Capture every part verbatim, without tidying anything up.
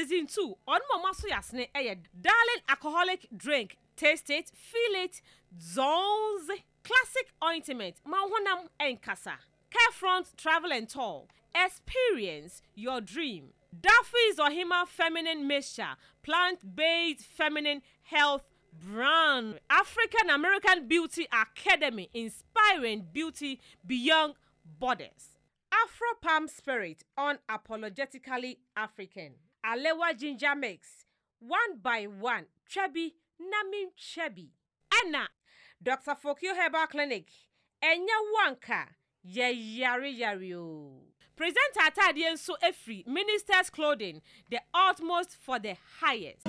Season two. On Mama so yasne eye darling alcoholic drink. Taste it, feel it. Zones classic ointment. Mahonam enkasa. Carefront Travel and Tour. Experience your dream. Duffy's Ohima Feminine Mixture. Plant-based feminine health brand. African American Beauty Academy. Inspiring beauty beyond borders. Afro Palm Spirit, unapologetically African. Alewa Ginger Mix, one by one, Chebi, Nami Chebi. Anna, Doctor Fokio Herbal Clinic, Enya Wanka, Ye Yari Yario. Present Atadian So Efri, Minister's Clothing, the utmost for the highest.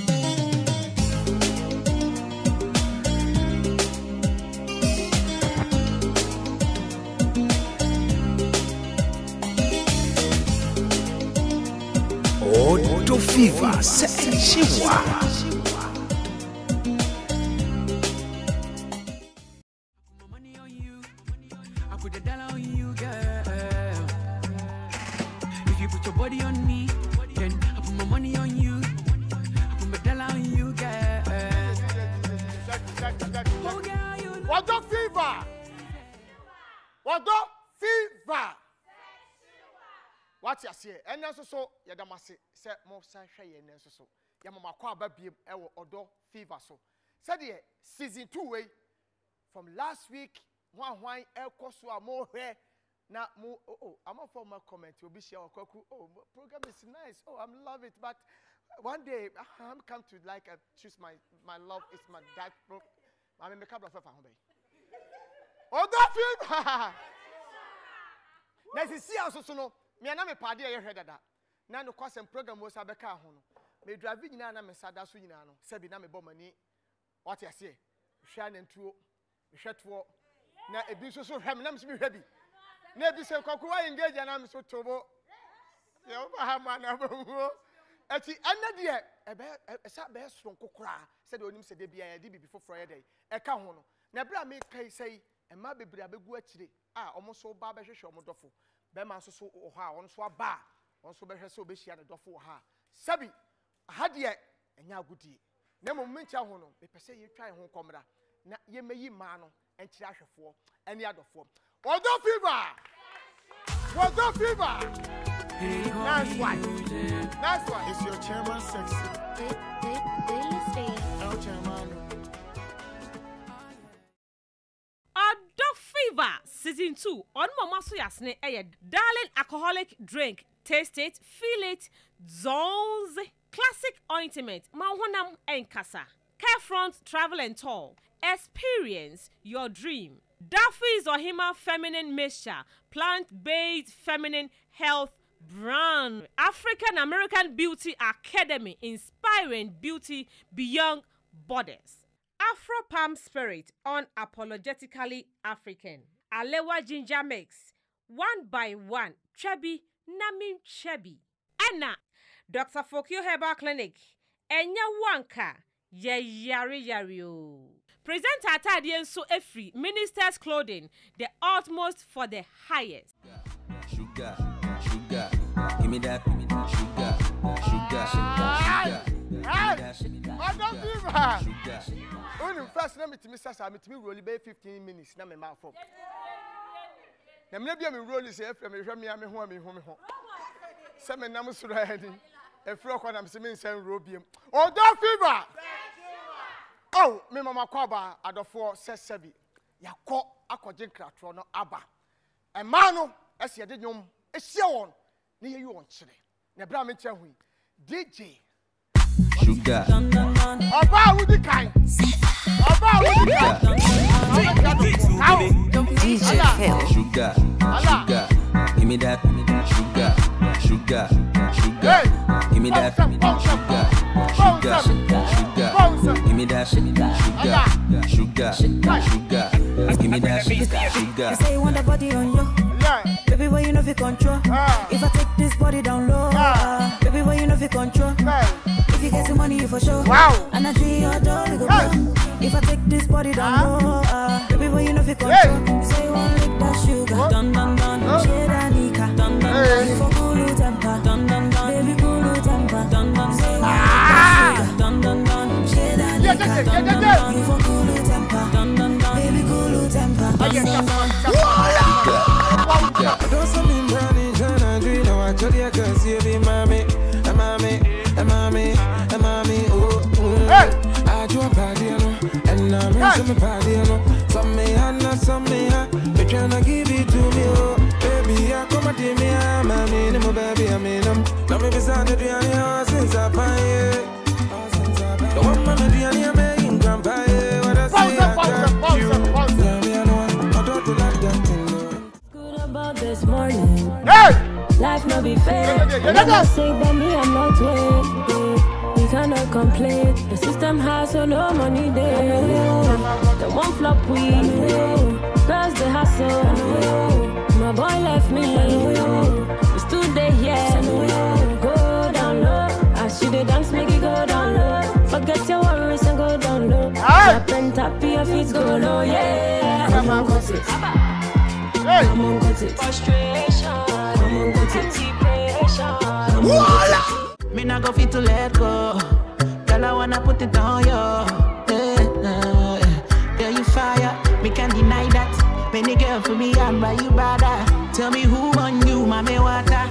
Odo Fever Senchiwa. Money on you, I put a dollar on you, girl. If you put your body on me, then I put my money on you. I put my dollar on you, girl. Oh, girl, you know. Odo Fever. Odo Fever. What you say? And then so ya damasi say mo san hwe ye nan so ya mama kwa aba biem e wo Odo Fever so. Said the season two way from last week one one e koso a mo hwe na mo oh, oh I'm a former comment obi share okwaku oh program is nice oh I'm love it but one day I'm come to like uh, choose my my love is my dad pro I mean make up of fa ho be Odo Fever na si si aso so no me na me pade ye hweda da na no kwasem program wo sabeka ho no me drive nyina na me sada so nyina no sebi na me bomani what you say hwa na ntuo hweto na ebi so so hwem na me so hwa bi na ebi se kwaku wa engage na me so tobo ye wo ha ma na bo ati anna de ebe esa be so kokora se de onim se de bia ye de bibi foforo ye de e ka ho no na bra me kai sei e ma bebri abegu akire a omo so ba be hwehwe omo dofo Bema so so ha on so aba on so be hwe so be hia ne dofo ha sabi ahade enya agudie na mo mencha ho no be pese ye twan ho komra na ye meyi ma no enchira hwefo eni adofo Odo Fever Odo Fever Nice one Nice one It's your chairman sexy They, they, they listen. El chairman Odo Fever Season two. On Mama so yasne eye darling alcoholic drink. Taste it, feel it. Zones classic ointment. Mahonam enkasa. Carefront Travel and Tour. Experience your dream. Duffy's Ohima Feminine Mixture. Plant-based feminine health brand. African American Beauty Academy. Inspiring beauty beyond borders. Afro Palm Spirit, unapologetically African. Alewa Ginger Mix, one by one, Chebi, Nami Chebi. Anna, Doctor Fokio Herbal Clinic, Enya Wanka, Ye Yari Yario. Present Atadian So Efri, Minister's Clothing, the utmost for the highest. Sugar, sugar, give me that, give me that sugar, sugar, sugar, sugar. Odo Fever Only first na me timi sasa me timi roll be fifteen minutes na me ma fo na me bia me roll say efre me hwe me me ho me ho me ho se me nam suro ani efre ko na me se me nsan roll biem Odo Fever oh me mama kwa ba adofo sesebi yakọ akọje nkratro no aba e ma no ese ye de nyom e hie won na ye yi won kire na bra me kye hu D J Sugar. Oba Woody Kai. Oba Woody Kai. D J Phil. Sugar. Sugar. Give me that. Sugar. Sugar. Sugar. Give me that. Sugar. Sugar. Sugar. Give me that. Sugar. Sugar. Sugar. Give me that. Sugar. You say you want a body on you. Baby, why you know if you control? If I take this body down low, baby, why you know if you control? If you get some money, you for sure. Wow. And I see your door, you go down. If I take this body down low, uh, baby, why you know if you control? You say you want lick that sugar, dun dun dun. Shade and Nika, dun dun dun. You for cool temper, dun dun dun. Baby, cool temper, dun dun dun dun. You for cool temper, dun dun dun. Baby cool temper, dun dun dun. I don't something running, trying to dream. I told you I can see you be mommy, a mommy, a mommy, a mommy. Oh, mm. I do a party, you know, and I'm in some party, you know. Some me and not some me, they tryna give it to me, oh. Baby, I come at me, I'm a man, my baby, I mean, I'm not me beside the Diana since I buy it. The one man, the Diana, I'm making grandpa, what I say, I got you. Yeah, me, I know, I don't like that thing, no. Good about this morning. Hey! Life no be fair. I'm not sick, but me, I'm not waiting. We cannot complain. The system has so no money there. The one flop we plus the hustle. My boy left me. We stood there, yeah. Go down low. I should have dance, make it go down low. Forget your worries and go down low. Tap and tap your feet, go low, yeah. Come on, cut it. Come on, cut it. Frustration. Come on, cut it. Depression. Me not go fit to let go. Girl, I wanna put it on you. Yeah, yeah, yeah, you fire. Me can't deny that. Penny girl for me and buy you brother. Tell me who on you, mommy water.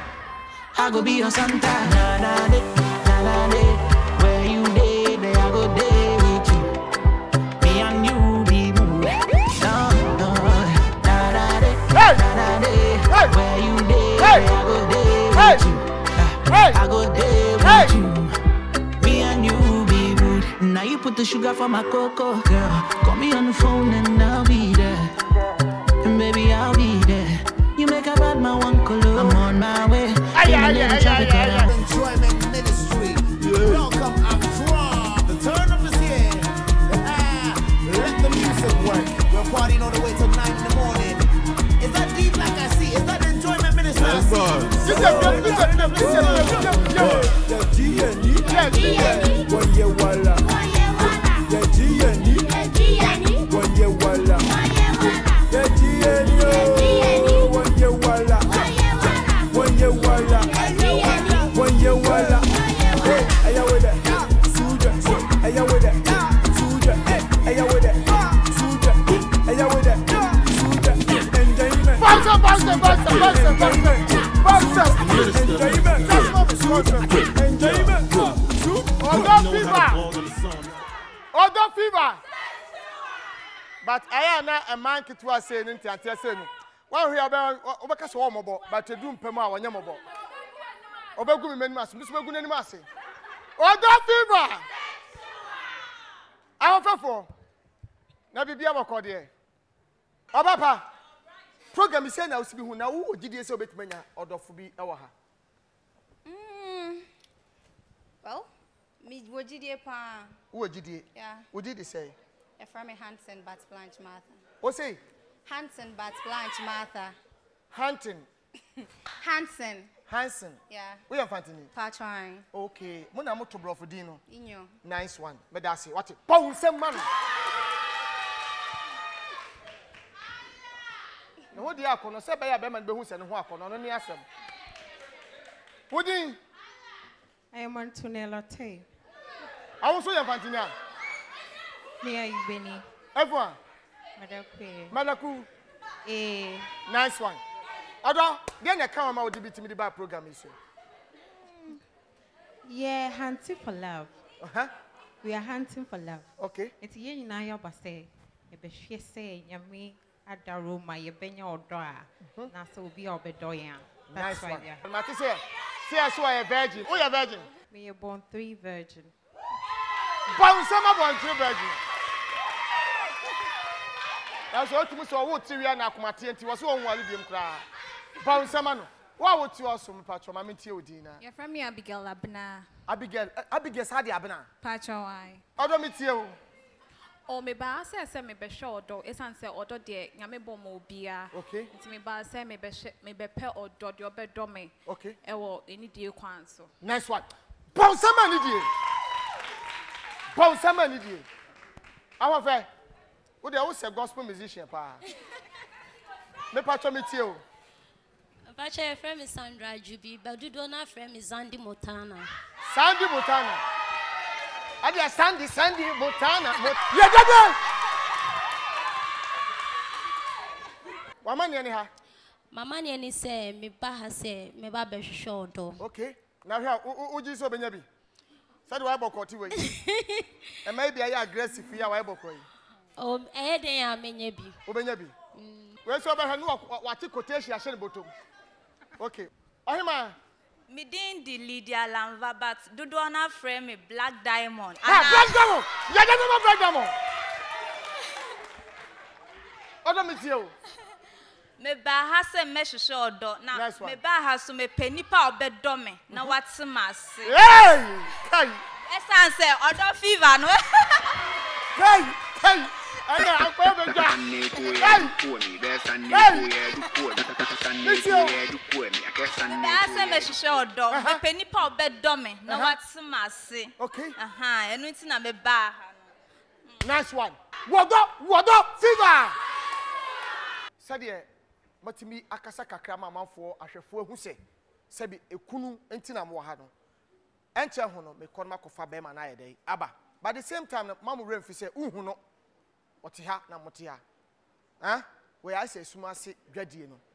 I go be your Santa. Na na de, na na de. Where you day, there I go day with you. Me and you be boo. No, no, na na de, na na de. Where you day, there I go day with you. I go there with hey. you. Me and you be good. Now you put the sugar for my cocoa, girl. Call me on the phone and I'll be there. And baby, I'll be there. You make a bad man one color. I'm on my way. Aye, aye, aye, aye, aye, aye. Enjoyment Ministry. Yeah. Welcome, Accra. The turn up is here. Ah, let the music work. We're partying all the way till nine in the morning. Is that deep like I see? Is that Enjoyment Ministry? Yes, boss. This is the this is the this is the The G N E, one year walla. The G N E, one year walla. The G N E, one year walla. One year walla. One year walla. Hey, aya with it, Suja. Aya with it, Suja. Aya with it, Suja. Aya with it, Suja. Enjoyment. Bounce, bounce, bounce, bounce, bounce, bounce. Enjoyment. Enjoyment. Odo fever. Odo fever. But I am not a man to was saying into a saying. One here about Obacas Womobo, but to do Pema or Yamobo. Obagu men mass, Miss Magun and Massy. Odo fever. I have for Nabi Biamo Cordier. Obapa. Program is saying I was who now who did you so bit mania or do for be our. Well, me what did you pa? Who did you? Yeah. What did you say? A from a Hanson but Blanche Martha. What say? Hanson but Blanche Martha. Hunting. Hanson. Hanson. Yeah. We are Fantini. Patron. Okay. Mona moto bro for Dino. Inyo. Nice one. But that's it. What it? Pound some man. No, what the akono? Say by a beman be who send who akono no ni asem. Woody. I am Antonella Tay. I also am Fantina. Near you, Benny. Everyone. Madaku. Madaku. Eh. Nice one. Odo, then the camera will be to me the bar program issue. Yeah, hunting for love. Uh huh. We are hunting for love. Okay. It's yen in Aya Basse. A beshe say, Yami at the room, my benya or door. Now so be our bedoyan. Nice one. And Matty say, see us who are a virgin. Who are a virgin? Me are born three virgin. Born some born three virgin. That's what you saw. What you are now, Comati, was one while you cry. Born some man. What would you also, Patron? I'm in Teodina. You're from me, Abigail Abna. Abigail, Abigail, Sadi Abna. Patron, why? I don't meet you. Oh, me ba say say me be sure do esan say odo de nyame bom obia. Okay. Nti me ba say me be me be pe odo de obe do me. Okay. E wo eni die kwan so. Nice one. Bon sama ni die. Bon sama ni die. Awa fe. Wo de wo say gospel musician pa. Me patcho me tie o. Patcho your friend is Sandra Jubi, but do not friend is Sandy Montana. Sandy Montana. Adia Sandy, Sandy, Botana. Yeah, Dada. Mama ni ha? Mama ni ani say me ba ha say me ba be hwehwe odo. Okay. Now here, uji so benya bi. Said why bokoti we. E may be aggressive here why bokoi. Oh, eh den ya menya bi. Obenya bi. We so ba hanu wati quotation ahye bottom. Okay. Ohima. Me din di Lydia Lanva but dodo na frame me Black Diamond. Ah, Black Diamond. Ya da no Black Diamond. Odo me tie o. Me ba ha se me hwehwe odo na me ba ha so me penipa obedo me na wate mase. Hey! Kai. Esan se odo fever no. Hey! Hey! Ana akwa be ja. Hey! Ba se me hwehwe odo me penipa obedo me na wate mase. Okay. Aha, enu nti na me ba ha no. Nice one. Wodo, wodo fever. Said matimi akasa kakra ma amanfo ahwefo ehu se sebi ekunu entina mo ha no enche ho no me konma kofa be ma na yede aba but the same time mamu remfi se uhu no wote ha na mote ha eh we ase esuma se dwadie no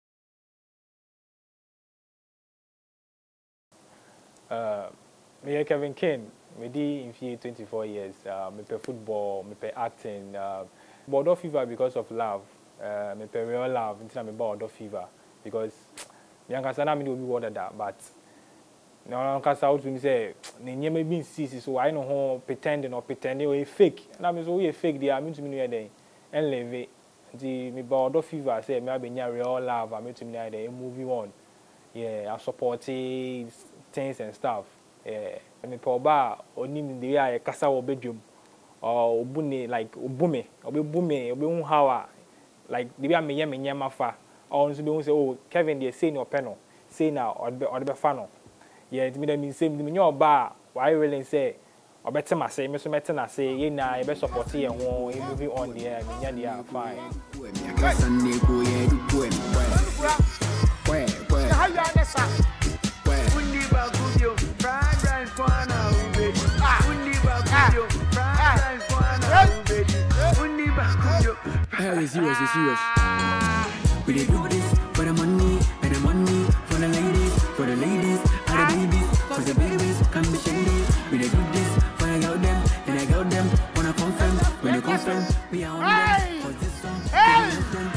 uh me Kevin King me di in few twenty-four years uh me play football me play acting uh Bordeaux fever because of love. Uh, me pay real love until me border fever because me ankasa na me do be water that but no ankasa out to me say ne nyeme bi insist so I know how pretending or pretending or fake na me so we fake dey I mean to me no dey and live the me border fever say me abenya real love I mean to me no dey moving on yeah I support things and stuff yeah me pay ba oni me dey I kasa wo bedwom or obune like obume obebume obe how like the way I me me nyama fa or so be say oh Kevin dey say no penal say now or be or be fa no yeah it mean me say me nyo ba why really say obete ma say me so mete na say ye na e be support ye ho moving on there me nya dey fine Sunday go ye du poem kwe kwe ha ya na sa undi ba kudio brother kwana ube undi ba kudio brother kwana ube undi ba kudio. Hey, serious, serious. We dey do this for the money, and the money for the ladies, for the ladies, and the babies, for the babies, come be shady. We dey do this for the girl them, and the girl them wanna confirm, when they confirm, we are on them. For this song, hey!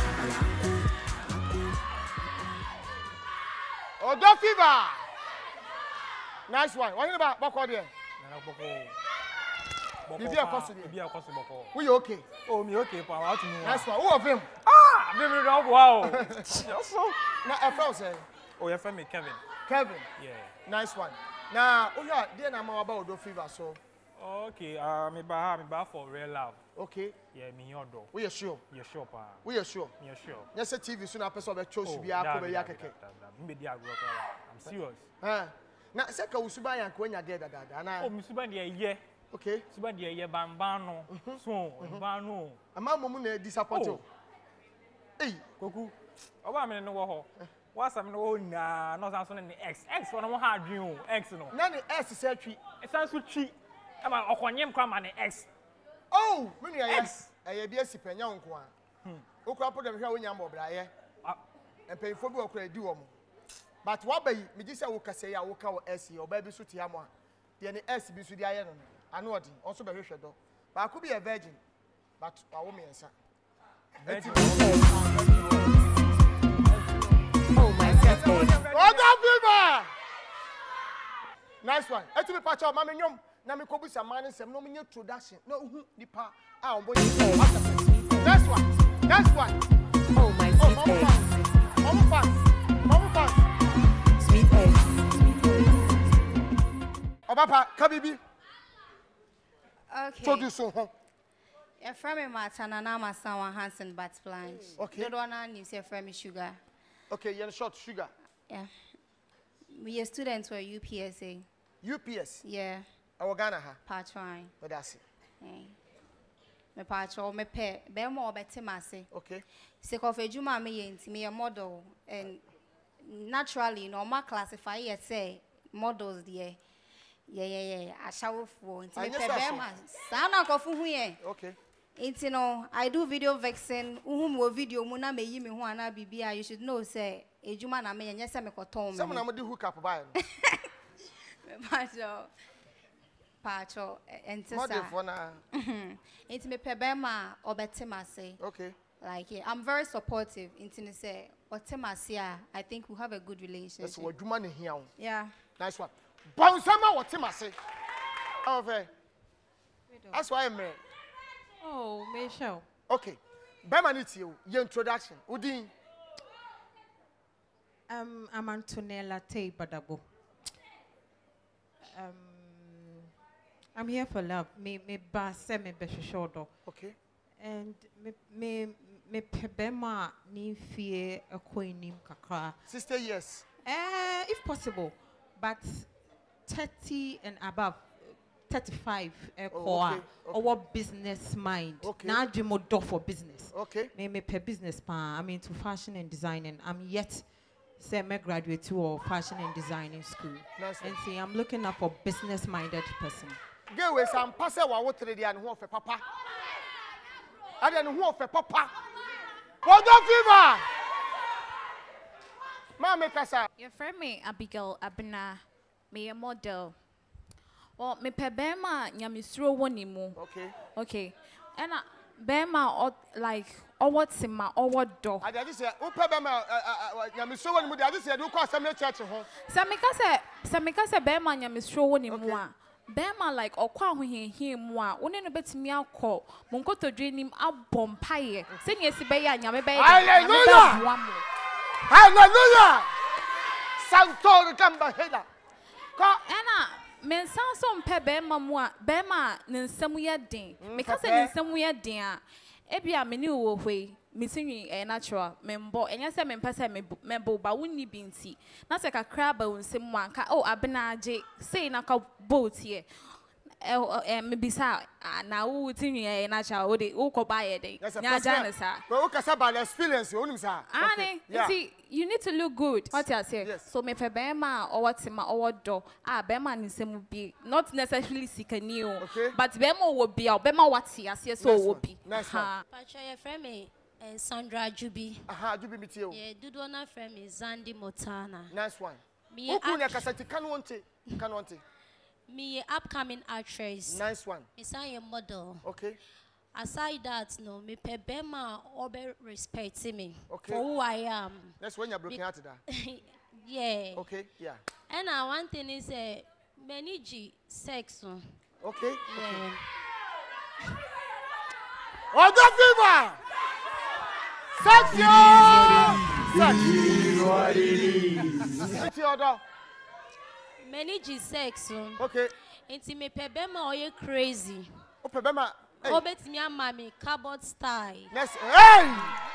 Odo fever. Nice one. What about Boko there? Bibi akoso there. Bibi akoso boko. We okay? Oh, me okay, pa. How to know? Nice one. Who of him? Ah, me me don't wow. Yes, so. Na a friend say. Oh, your friend me Kevin. Kevin. Yeah. Nice one. Now, oh yeah, there na ma about Odo fever so. Okay, uh, me ba me ba for real love. Okay. Yeah, me yodo. We are sure. You sure, pa? We are sure. You sure? Yes, T V soon person be chose bi akobe ya keke. Me dey agro I'm serious. Eh. Na se ka usuba yan ko nya get dada na. Oh, musuba dey ye. Okay. Suba dey ye bambano. So, bambano. Ama momu na disappoint you. Eh, Koku. Oba me no wo ho. What's am no na no san so ne X. X for no ha adwen o. X no. Na ne S se twi. E san so twi. Ama okonyem kwa ma ne X. Oh, me nua yes. Eh bi asipanya nko a. Hmm. Okura podem hwa wonya mbobra ye. Ah, empeyfo bi okura di wo mo. But what by me just say wo kase ya wo ka wo S ye oba bi so tia mo a. De ne S bi so di aye no. Ano odi. Also be hwehwe do. Ba ko bi a virgin. But awo me ensa. Virgin. Oh my God. Odo fever. Nice one. Eti me pacha ma me nyom na me kobu samane sem no me nye introduction. No hu nipa a ombo ni. Next one. Next one. Oh my sweet egg. Mama fast. Mama fast. Sweet egg. Obapa kabibi. Okay. So do so ho. Your friend me Martana na ma Sanwa Hansen but Blanche. Okay. The one names your friend me Sugar. Okay, you're short sugar. Yeah. We are students for U P S A. U P S. Yeah. Our Ghana ha. Patron. But that's it. Hey. Me patron me pe be mo obete mase. Okay. Se ko fe juma me yenti me a model and naturally no ma classify it say models there. Yeah, yeah, yeah. I shower for until Ah, me yes, pe sir, bema. Sana ko fu hu ye. Okay. It's, you know, I do video vexing. Uhum wo video mu na me yi me ho ana bibia. You should know say ejuma na me yen say me ko ton me. Some na mo di hook up by no. Pacho. Pacho enti What sa. if one na? It's me pe bema obetima say. Okay. Like yeah, I'm very supportive. Into say otima say I think we have a good relationship. That's what you man here. Yeah. Nice one. Bonsama what him say. Over. That's why I'm here. Oh, Michelle. Okay. Bema need you. Your introduction. Udin. Um, I'm Antonella Tay Badabo. Um, I'm here for love. Me me ba se me be shodo. Okay. And me me me pebema ni fie akoinim kakra. Sister, yes. Uh, if possible, but thirty and above. thirty-five uh, Oh, core okay, okay. our business mind. Okay. Now do more door for business. Okay. Me me per business pa. I'm into fashion and designing. I'm yet say me graduate to or fashion and designing school. Nice And one. see I'm looking up for business minded person. Get with some pass wa water the and who for papa. And then who for papa. What the fever? Mama Kasa. Your friend me Abigail Abena, me a model. Or me pe bema nyamisro woni mu. Okay. Okay. And uh, bema or like or what sima or what do. I just say, "Who pay bema? Nyamisro woni mu." I just say, "Do call some church home." Samika se samika se bema nyamisro woni mu a. Bema like okwa ahohehie mu a woni no betimi akọ mo nkotodwe nim abom paye se ne esi be ya nyame be ya Hallelujah! Hallelujah! Santo Gamba Heda. Ena men san so mpe bema mu a bema ne nsam ye den meka se ne nsam ye den a ebia me ne wo hwe misinwi eh, natural membo enya se me mpese me membo ba wonni bi nti na se kakra ba wonsem mu anka oh abena age sei na ka boat here eh eh me bisa na wo tinwi eh natural wo de wo ko ba ye den nya ja ne sa Ko ka sa ba experience onim sa. Annie, see, you need to look good. What you say? Yes. So me pe bema or what ma or what do ah bema ni se mu bi not necessarily sikani o okay. But bema wo bi o bema what you say so wo bi. Nice one. Pacha your friend me uh, Sandra Jubi. Aha, Jubi meet you. Yeah, Dudu na friend me Zandi Motana. Nice one. Me Who na kasati kan wonte? Kan wonte. Me a upcoming actress. Nice one. Me say a model. Okay. Aside that, no, me pe bema obe respect me Okay. for who I am. That's when you're broken out of that. Yeah. Okay, yeah. And uh, one thing is uh, many G sex. uh, Okay. Yeah. Oh, the fever! Sex, yo! Sex. Sex. Many G sex. uh, Okay. Inti me pe bema oye crazy. O pe bema. Obet me and mommy cardboard style. Next. Hey!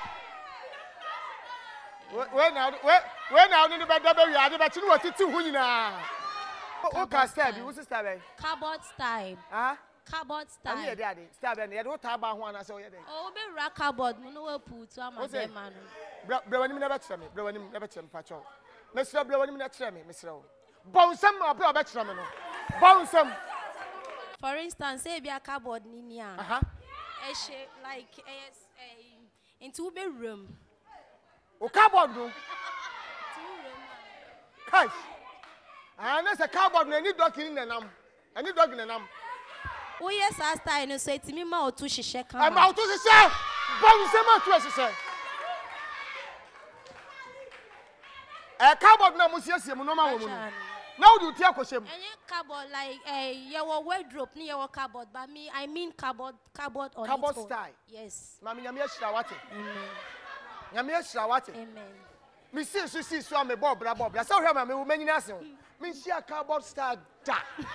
When now, when now, you better be ready. But you know what? It's too hungry now. O ka style bi, wo sister be. Cardboard style. Ah? Cardboard style. Ani ye dey ade. Style be na ye do ta ba ho ana se o ye dey. Oh, be ra cardboard. Mo no we put to am be man. Bra bra wani mi na be kire me. Bra wani mi na be kire me pacho. Me sira bra wani mi na kire me, me sira o. Bonsam obi o be kire me no. Bonsam. For instance, say be a cardboard ni ni a. Aha. E shape like yes eh into be room. O cardboard no. Kai. Ah, na se cardboard na ni dog ni nanam. Ani dog ni nanam. Oh yes, I style no so it me ma o tu hihye kan. Am out to say. Bonsam out to say. Eh cardboard na mo siesie mo no ma wo mu. Now do tia kwoshem. Any cardboard like eh your wardrobe ni your cardboard but me I mean cardboard cardboard on Cardboard its own. style. Yes. Mami nyame ashira wate. Amen. Nyame ashira wate. Amen. Me see so see so am bob bra bob bra. So hwe ma me wo manyina ase ho. Me see a cardboard style da.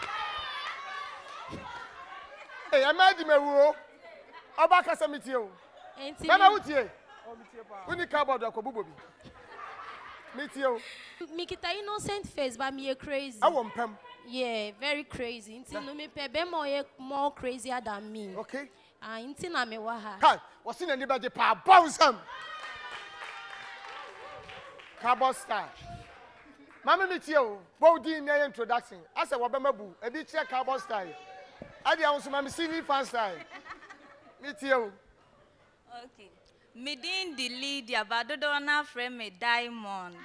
Eh am adi me wo. Oba kasa metie o. Enti. Bana wutie. O metie pa. Uni cardboard akobubo bi. Metie o. Me kita innocent face but me crazy. I won pem. Yeah, very crazy. Inti no me pe be more more crazier than me. Okay. Ah, inti na me wa ha. Kai, what's in the bed pa bounce him. Cardboard style. Mama meet you. Body in your introduction. I said, Wabamabu, a bit check cowboy style. I did also my C V fan style. Meet you. Okay. Midin the lead, ya badodona frame me diamond.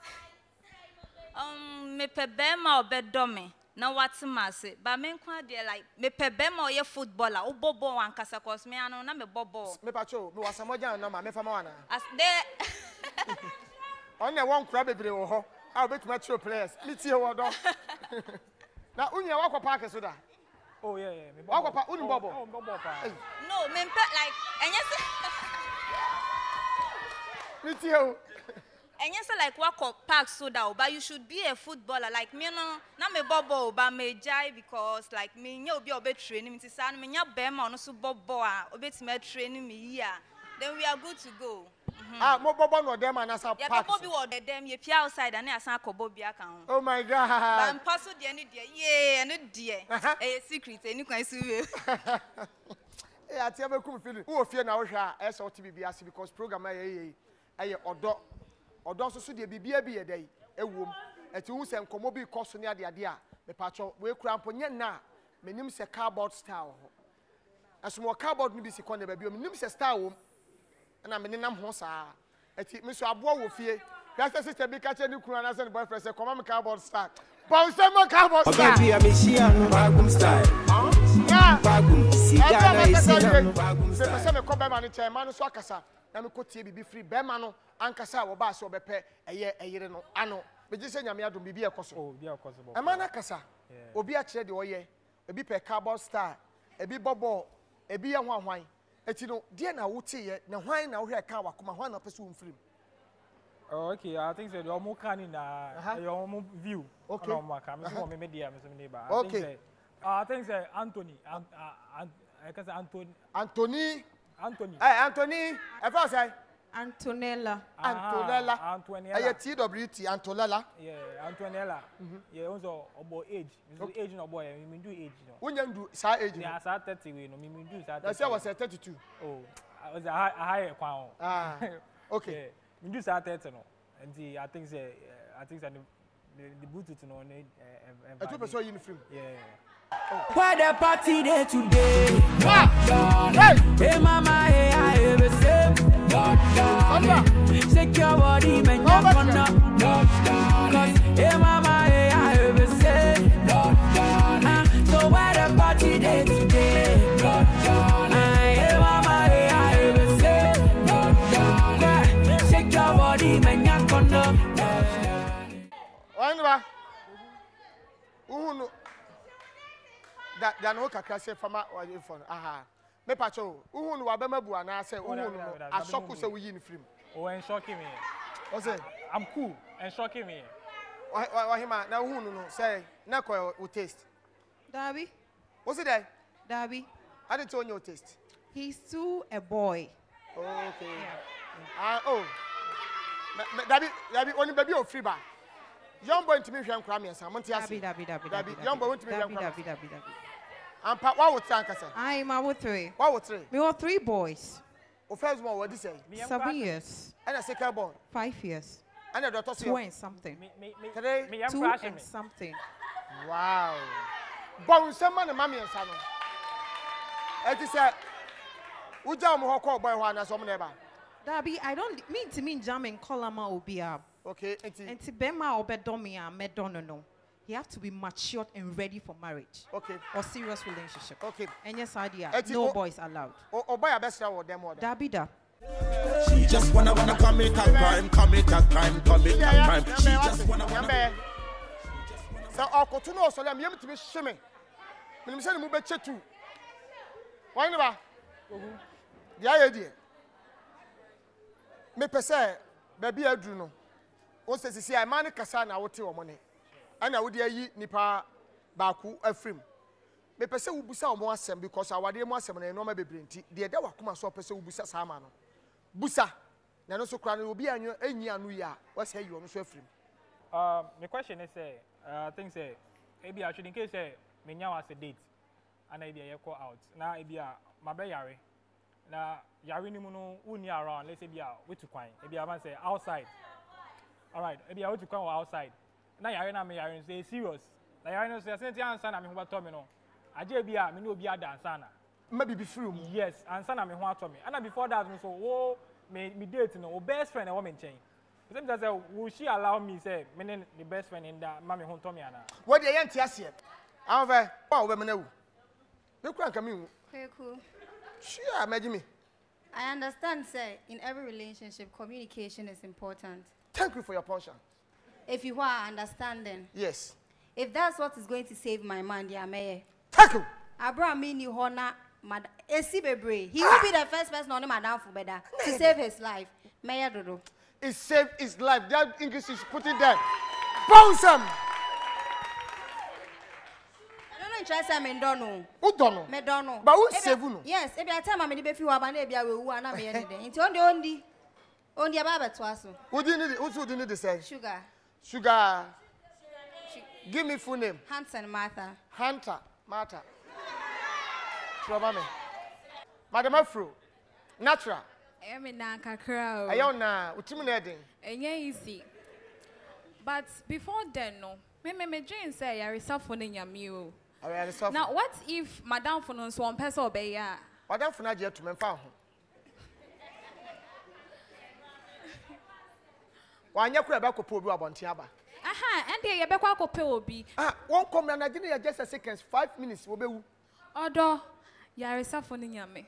Um, me pe bema obedomi. Na what's massive, but me kwa de like me pe bema or ye footballer, o bobo wan kasa cause me ano na me bobo. Me pacho, me was a moja no ma me fama wana. As they on the one crab bebre wo ho. I'll bet my two players. Meet you what now unya wako park so da. Oh yeah yeah. Wako park uni bobo. Oh bobo pa. No, me pe like enye Meet you. And yes, like walk up park soda, but you should be a footballer like me. No, na me bobo, but me jai because like me, you be obe training me. Say, me nya bema no so bobo a obe me training me here. Then we are good to go. Ah, mo bobo no dem and asa yeah, park. Yeah, bobo be what them. You pia outside and I san kobo bi aka ho. Oh my God. But I'm pass the any there. Yeah, any there. Eh, secret. Any kwan so we. Eh, ati abe kum feeling. Who fear na wo hwa S O T B B as because program aye aye odo. Odo so so de bibia bi ye dai ewom ati hu se nkomo bi koso ne ade ade a me pacho we kura mponye na menim se cardboard style ho asomo cardboard no bi si kone ba bi menim se style wom na me nenam ho saa ati me so abo wo fie pasa sister bi ka che ni kura na se boyfriend se koma me cardboard style bon se mo cardboard style baby am shia no bagum style yeah bagum si Ghana is bagum se style se me ko be ma no che ma no so akasa na me ko tie bibi free be ma no ankasa wo ba so bepe eye eyire no ano be gise nyame adom bibi ekoso oh bi ekoso bo e ma na kasa obi a kire de oye ebi pe carbon star ebi bobo ebi ye hwan hwan eti no de na wo tie na hwan na wo hwe ka wakoma hwan na pese wo mfrim oh okay I think say the omo kan na your omo view okay no ma ka me so me media me so me neighbor I think say I think say Anthony I can say Anthony Anthony Anthony eh Anthony e fa say Antonella. Antonella. Antonella. Aye T W T Antonella. Yeah, Antonella. Yeah, also about age. Okay. Age no boy, me do age no. When you do sa age. Yeah, sa thirty we no me me do sa. That's say was thirty-two. Oh, I was a high kwan. Ah. Okay. Yeah, me do sa thirty no. And I think say I think say the the Bluetooth no need eh eh two person uniform. Yeah. Where the party day today? Ah. Hey. Hey mama, hey I ever say. Shake your body, man, you're gonna cause, hey mama, hey, I ever say uh, so where the party day today? Uh, hey mama, hey, I ever say uh, shake your body, man, you're gonna Wanwa Uhunu that that no kakra say fama or phone aha me pacho uhunu wa be mabu ana say uhunu no ashoku say we yin film oh and shocking me o say I'm cool and shocking me wa hima na uhunu no say na ko o taste Darby what's it there Darby how did you know your taste he's too a boy okay ah oh Darby Darby only baby o free ba young boy ntimi hwe nkra me asa monti ase Darby Darby Darby young boy ntimi hwe nkra Darby Darby Darby and pa what would tank asa I'm a with three what would three we were three boys o first one what did say seven years and a second born five years and the daughter two and something me me me today me two and something wow bon some man mama and son it is a uja mo hokọ boy ho na so mo neba Darby I don't mean to mean jam in Kolama Obia okay enti enti bema obedomi a medono no you have to be matured and ready for marriage okay or serious relationship okay and yes idea no boys allowed o boy abesra wo dem order Darby da she just wanna wanna commit a crime commit a crime commit a crime she just wanna wanna so okoto no so lem yem timi hweme menim se ne mu be chetu wan ne ba dia ye die me pese ba bi adru no o se sisi ai man kasa na wote wo ne ana wodi ayi nipa baaku afrim me pese wo busa wo asem because awade mu asem na no ma bebrenti de de wakoma so pese wo busa sama no busa na no so kra no obi anyo enyi anu ya wo se yi wo no so afrim um my question is say uh, I think say maybe I should in case say me nya was a date and I be a call out na e bia mabe yare na yare ni mu no uni around let's say bia we to kwan e bia man say outside all right e bia we to kwan outside na yare na me yare say serious na yare no say senti ansa na me ho bato me no aje bia me no obi ada ansa na maybe be free mu yes ansa na me ho ato me and before that so wo me me date no o best friend e wo me nchen some just say will she allow me say me the best friend in that mama ho to me ana what dey yent ase am fa wa wo be me na wu me kura nka me wu Kweku. sure imagine me I understand, sir. In every relationship, communication is important. Thank you for your portion. If you are understanding. Yes. If that's what is going to save my man, dear mayor. Thank you. Abraham Mini Hona, Madam Esibebre. He will be the first person on Madam Fubeda to save his life. Mayor Dodo. It saved his life. That English is putting there. Bounce him. Interest I mean don't know. Who don't know? Me don't know. But who save you? Yes, if I tell me the befi wa ba na ebia we wu ana me anything. Into on the only on the baba to aso. Who do you need? Who do you need to say? Sugar. Sugar. Give me full name. Hanson Martha. Hunter Martha. Trouble me. Madam Afro. Natural. I mean na kakra. Ayo na utimi na edin. Enye easy. But before then no, me me me dream say ya resafo na nyame o. Now, what if Madame Funon so one person obey ya? Madame Funon je to me fa ho. Wanya kura ba kopo obi abonte aba. Aha, and dey ye be kwa kopo obi. Ah, won come na Nigeria just a seconds, five minutes wo be wu. Odo, ya resafo na nyame.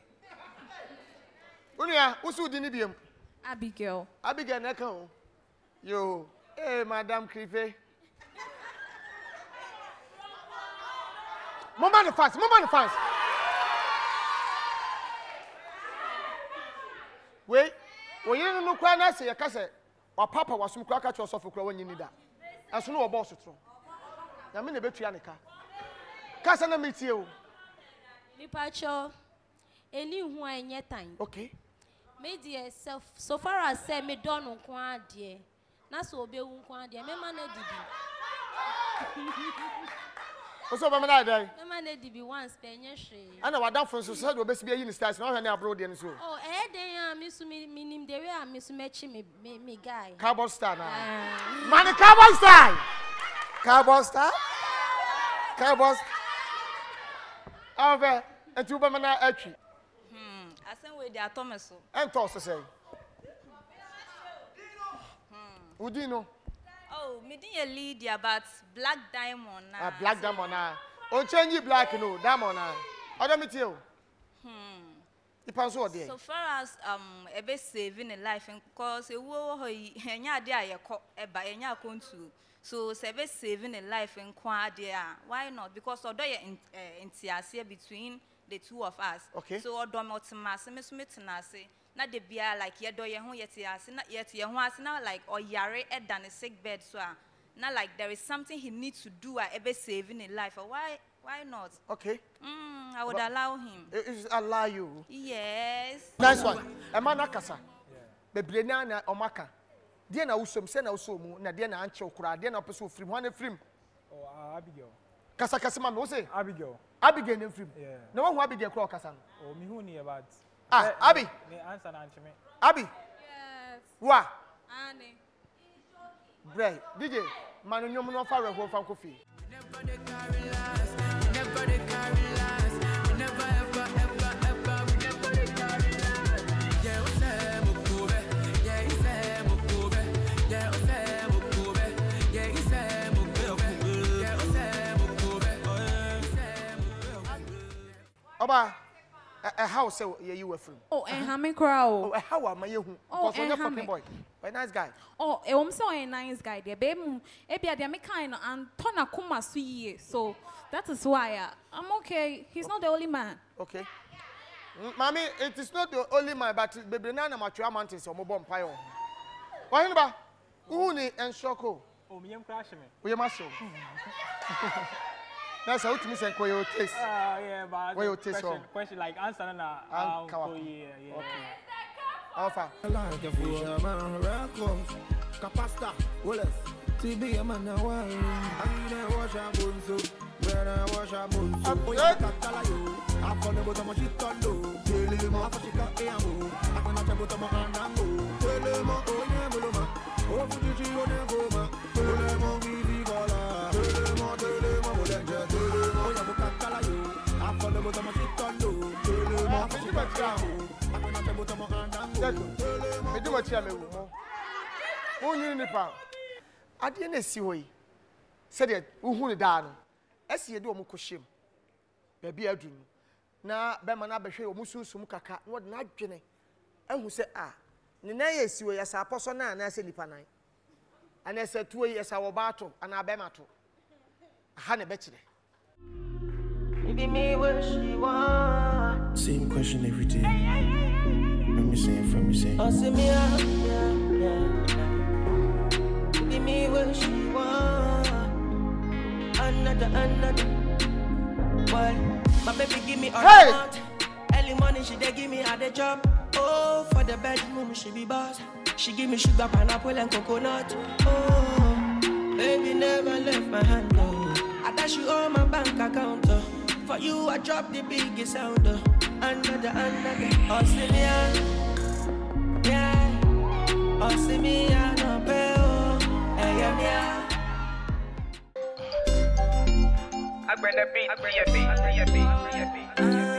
Unia, usu di ni biem. Abigail. Abigail na kan o. Yo, eh Madame Krife. Mama the fast, mama the fast. Wait, when you no kwa na say ya kase, wa papa wasum kwa ka cho sofo kwa wanyi ni da. Aso no obo sotro. Na me na betua ne ka. Kase na metie o. Nipa cho eni hu anye tan. Okay. Me dey self so far as say me don nko ade. Na so obe wu nko ade, me ma na dibi. What's up, Mamma? I am going to be once penyesh. I know what done for so said, we'll be in the stars. Now, I know abroad and so. Oh, eh, they are Miss Minim, they are Miss Matchy, me, me guy. Cowboy star now. Man, the cowboy star. Cowboy star. Cowboy. Over and two women are actually. Hmm, I think we are Thomas. And toss to say. Hmm. Would you know? Oh, me didn't lead ya, but black diamond na. Ah, black diamond na. On change black no diamond na. Other material. Hmm. Depends what day. So far as um a bit saving a life, and cause a wo hoy enya dia ye ko eba enya kontu. So se be saving a life in kwa dia. Why not? Because odo ye intiasie between the two of us. Okay. So odo me otimase me so metina ase. Na de bia like ye do ye ho yeti ase na yeti ye ho ase na like oyare e dan a sick bed so na like there is something he needs to do a ebe saving a life. Why why not? Okay. Mm, I would but allow him. It is allow you. Yes. Nice one. E ma na kasa. Bebre na na omaka. De na usom se na usomu na de na anche okura de na peso frim ho na frim. Oh, Abigail. Kasa kasa ma me wo say Abigail. Abigail na frim. Yeah. Na wo hu Abigail kura kasa no. Oh, me hu ni about. Ah, Abi. Me answer na anche me. Abi. Yes. Wa. Ani. Bray, D J, man no no fa reho fa kofi. Never they carry last. Never they carry last. Never ever ever ever. Never they carry last. Yeah, we say mukube. Yeah, we say mukube. Yeah, we say mukube. Yeah, we say mukube. Yeah, we say mukube. Oh, we say mukube. Oba. A house say you were from. Oh, and Hammy Crow. Oh, how am I you? Oh, and fucking boy. A nice guy. Oh, a woman so a nice guy. There, baby. Ebia, they make kind and Tona Kuma Sui. So that is why uh, I'm okay. He's not the only man. Okay. Mm, Mommy, it is not the only man, but baby Nana Matua Mountains or Mobile Pio. Why, about Uni and Shoko? Oh, me, I'm crashing me. We must. That's how to miss and quail taste. Ah, yeah, but where you taste question, question like answer na um, oh, yeah, yeah. Okay. Alpha. Like a fisherman records. Capasta, Willis. T B a man now. I need wash a bunso. Where I wash a bunso. Oh, yeah, Catalayo. I call the bottom of Chitolo. Tell him off Chica Amo. I can not about my Anamo. Tell him, oh, yeah, Buloma. Oh, Fuji, oh, Negoma. Tell him, oh, Me do what you am wo. Mo nyi nipa. Ade na si hoyi. Said it, uhu ne da no. Esi ye do mo kohiem. Ba bi adu no. Na be ma na behwe o musunsum kaka. No de na adwene. Ehu se a. Ne na ye si hoyi asa aposo na na se nipa nan. Ana se tuo yi asa wo ba to ana be ma to. Aha ne be kire. Same question every day. Let me say it, let me say it. Oh, see me, yeah, yeah, yeah. Give me what she want. Another, another. What? My baby give me all hey! I want. Early morning she dey give me all the job. Oh, for the bedroom she be boss. She give me sugar, pineapple and coconut. Oh, baby never left my hand. Oh, I dash you all my bank account. Oh. For you, I drop the biggest sound. Uh, another, another. Oh, see me, uh, yeah. Oh, see me, uh, no pay, oh, hey, yeah, yeah. I bring the beat, I bring your beat, I bring your beat, I bring your beat.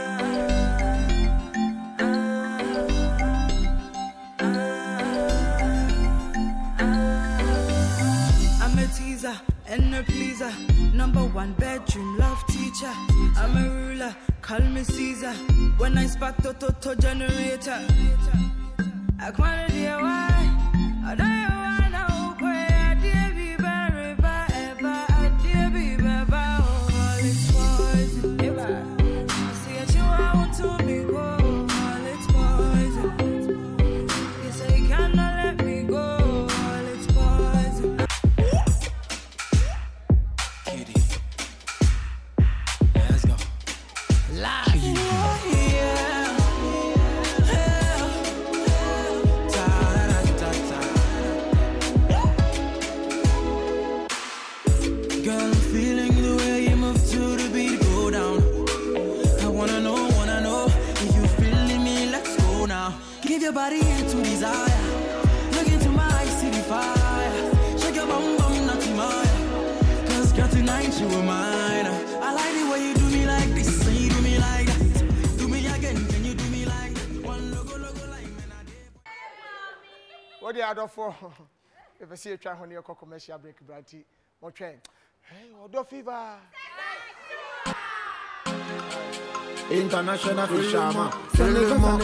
I'm a teaser and a pleaser. Number one bedroom love teacher. I'm a ruler, call me Caesar. When I spark to to to generator. I can't do why. I don't know why now. I dare be very bad, ever. I dare be very bad. All it's poison, ever. See what you want to me go. All it's poison. You say you cannot let me go. All it's poison. Give your body into desire. Look into my eyes, see the fire. Shake your bum bum, not to mine. Cause girl, tonight you were mine. I like the way you do me like this, and you do me like that. Do me again, can you do me like that? One logo, logo like man, I did. What the other for? If I see a try on your commercial break, Branty, more train. Hey, Odo Fever. International fisherman. Seulement.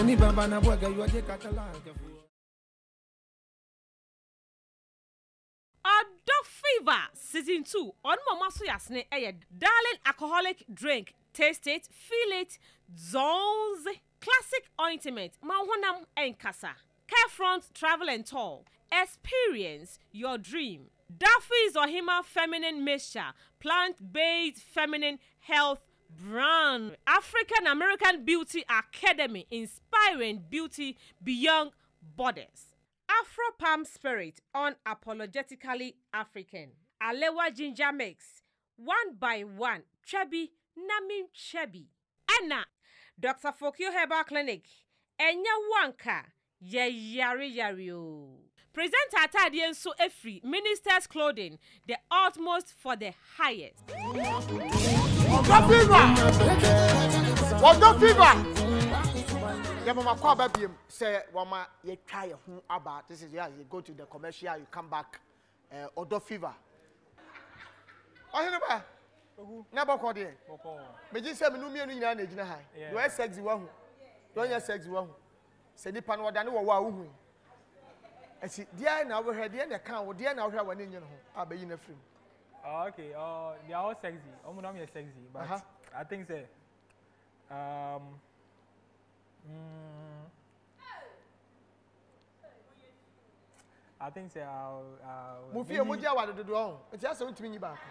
Odo Fever season two. On Mama Suyasne a darling alcoholic drink. Taste it, feel it. Zones classic ointment. Mahonam and Kasa. Carefront Travel and Tour. Experience your dream. Duffy's Ohima Feminine Mixture. Plant-based feminine health brand. African American Beauty Academy, inspiring beauty beyond borders. Afro Palm Spirit, unapologetically African. Alewa Ginger Mix, one by one. Chebi Namin Chebi. Anna, Doctor Fokio Herbal Clinic. Enya Wanka, ye yari yari o. Present Atadian so free Minister's Clothing, the utmost for the highest. Odo Fever! Odo Fever! Yeah, Mama Kwaba Bim say, Wama, you try your home about this is yeah, you go to the commercial, you come back, uh, Odo Fever. Oh, you know, never called it. But you say, Minumi and Yana, you are sexy one. Don't you sexy one? Say, the pan, what I know, wow. I see, dear, now we had the end account, dear, now we have one in your home. I'll be in a film. Oh, okay, uh, they are all sexy. I'm not sexy, but uh-huh. I think say, um, mm, I think say I'll. Uh, Mufi, I'm going to do wrong. It's just something to me back.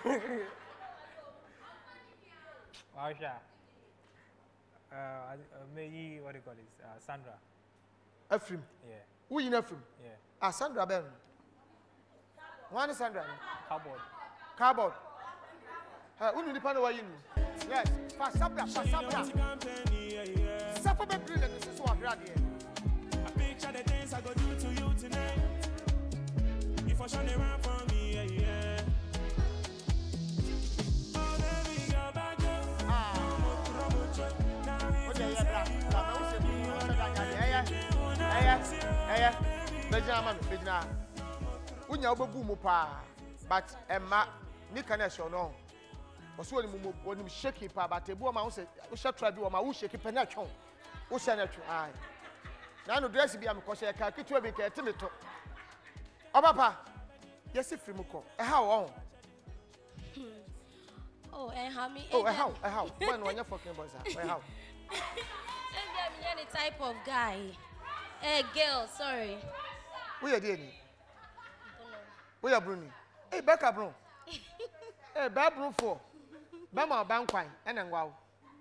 Wow, sure. Uh, maybe what do you call this? Uh, Sandra. Ephraim. Yeah. Who in Ephraim? Yeah. Ah, Sandra Ben. One is Sandra. Cardboard. Cardboard. Uh, who do you know what you know? Yes. Fast Sabra, fast Sabra. Suffer the green and this is what right here. I picture the things I go do to you tonight. If I shine around for me, yeah, yeah. Oh, baby, you're back up. Ah. Now we Bejina mami, bejina. Unya obebu mu pa, but Emma, ni kana show no. Oso ni mu oni shaky pa, but ebu ma wo se wo sha try bi wo ma wo shaky pa na twon. Wo sha na twon. Ai. Na no dress bi am ko she ka kitu bi ka etime to. Obapa. Yes free mu ko. E ha wo. Oh, and how me? Oh, how? How? When when you fucking boys are? How? I'm the type of guy. Eh, girl, sorry. Who you doing? Who you Bruni? Hey, Becca Brun. Hey, Bad Brun for. Bama Bankwine, and then wow.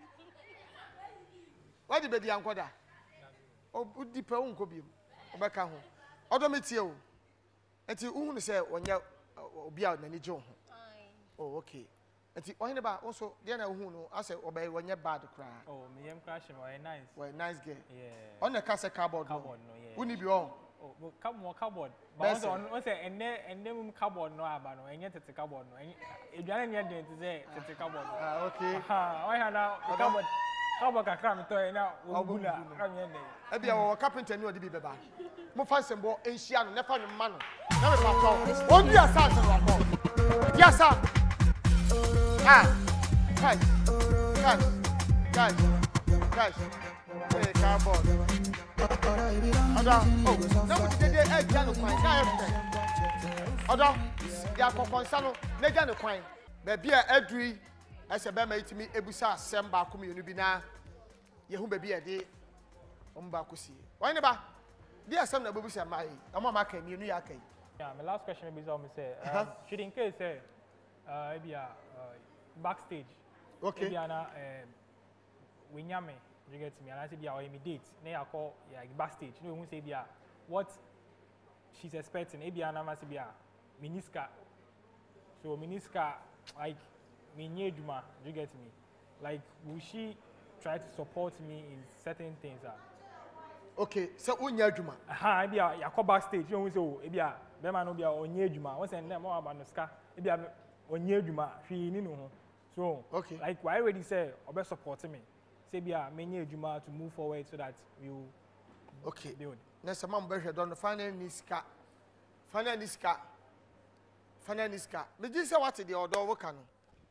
Why did the uncle da? Oh, would deeper won't go be. Becca home. Other meteor. Until you say when you be out and you oh, okay. Eti why never also there na who no I say obey when you bad cry. Oh, me am crashing why nice. Why nice girl. Yeah. On the cassette cardboard. Cardboard no, yeah. Who need be on? Oh, well, come more cardboard. But on on say and then and then cardboard no aba no, and yet it's a cardboard no. If you are not doing to say it's a cardboard. Ah, okay. Ah, why now cardboard cardboard ka kram to now. Obula. Kram yen dey. E bia wo carpenter ni odi bi beba. Mo fa sembo enhia no nefa no ma no. Na me pa to. Ondi asase no akọ. Yes sir. Ah, guys, guys, guys, guys. Hey, cardboard. Oda, oh, now we did the egg jano coin. Now everything. Oda, ya kokonsano, ne jano coin. Baby, Edri, as a bema iti mi ebusa semba kumi unubina. Yehu baby a day. Omba kusi. Why never? Dear some of Bubusa Mai, I'm a market, you know, Yaki. Yeah, my last question is on me say, um, should in case say, uh, maybe uh, backstage. Okay. Maybe ana um, we nyame, you get me, and I say be our immediate. Now I call yeah backstage. You know who say be what she's expecting. Maybe ana must be a miniska. So miniska like minye juma. You get me? Like will she try to support me in certain things? Uh? Okay, so unya juma. Aha, maybe a call backstage. You know who say oh, maybe a be man no be a onye juma. Once and then more about no ska. Maybe a onye juma. She ni no. So, okay. Like why already say obe support me. Say be a menye juma to move forward so that we will okay. build. Next month be here don final niska. Final niska. Final niska. Me just say what the order work no.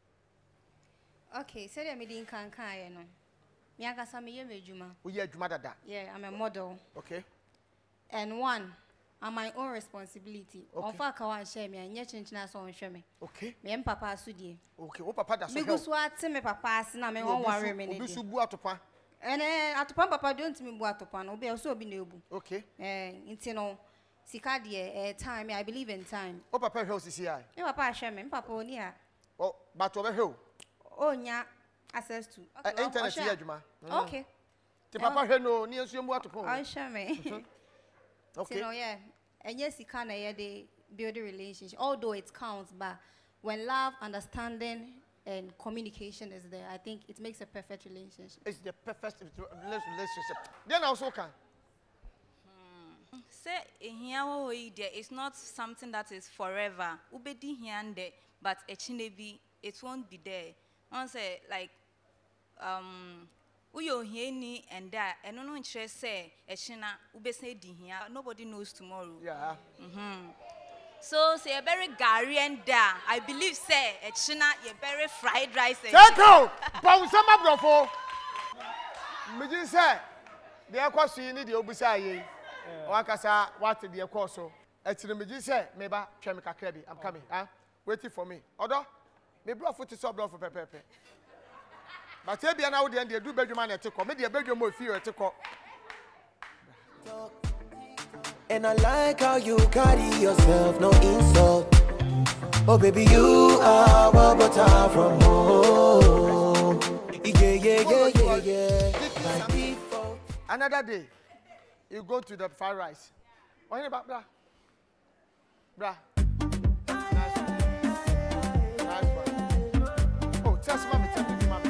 Okay, say me din kan kan ye no. Me akasa me ye medjuma. We ye juma dada. Yeah, I'm a model. Okay. And one, I'm my own responsibility. Okay. On fa ka wan share me anya chinchina so on share me. Okay. Me em papa asudie. Okay, wo papa da so. Me go so ate me papa ase na me won worry me ne. Obi su bu atopa. Eh atopa papa don't me bu atopa no. Obi so obi na ebu. Okay. Eh nti no sika de eh time I believe in time. O papa hwe osisi ai. Me papa share me, papa oni a. Oh, but obe hwe. Onya access to. Okay. Internet ye adwuma. Okay. Ti papa hwe no ni ensu emu atopa. I share me. Okay. So no yeah. And yes, you can uh, they build a relationship, although it counts. But when love, understanding, and communication is there, I think it makes a perfect relationship. It's the perfect relationship. Then also can. Hmm. Say here it's not something that is forever. Ubedi here there, but echinebi it won't be there. I say like um. Uyo hieni and that, and no interest say, Echina, ube say di here, nobody knows tomorrow. Yeah. Mm-hmm. So, say a very Gary and da, I believe, say, Echina, you very fried rice. Take out! Bounsama brofo! Mijin say, the aquasi in the Obusai, Wakasa, what the aquaso. Echina Mijin say, Meba, Chemica Krebi, I'm coming, huh? Waiting for me. Odo, me brought foot to sub for Pepe. But if you are now the do bedroom man at take maybe a bedroom more fear at take. And I like how you carry yourself, no insult. Oh baby, you are what but I'm from home. Yeah, yeah, yeah, yeah, yeah. Another day, you go to the fried rice. What about bra? Bra. Nice one. Nice one. Oh, test mommy, test me, mommy.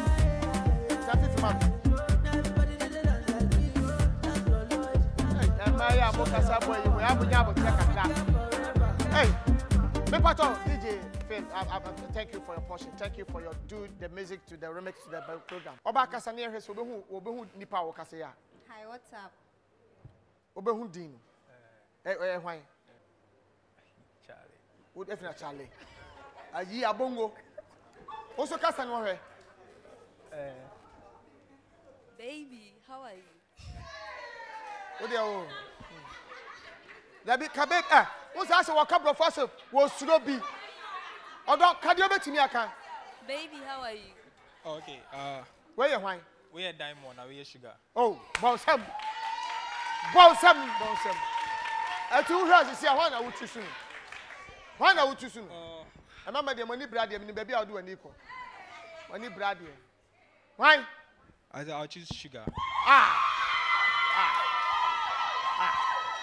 Hey, D J Phil, I, I, I, thank you for your portion. Thank you for your do the music to the remix to the program. Oba Kasania has Obehu Obehu Nipa Okasea. Hi, what's up? Obehu Din. Eh eh why? Charlie. Wo defina Charlie. Ayi abongo. Also kasa no hwe. Eh. Baby, how are you? Wo dey o. Dabi kabe eh. Wo sa se wo ka bro for so wo suro bi. Odo kade obetimi aka. Baby, how are you? Oh, okay. Uh, where you why? We are diamond, now we are sugar. Oh, balsam. Balsam, balsam. I two years see one I would too soon. One I would too soon. Oh. I remember the money brady and baby I'll do an equal. Money brady. Why? I I'll choose sugar. Ah. Ah. Ah.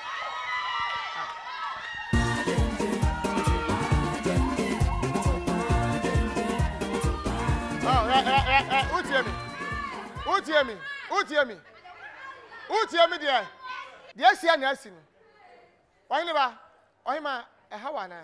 Who hear me? Who hear me? Who hear me? Who hear me there? Dear see and yes. Why never? Why ma a hawana?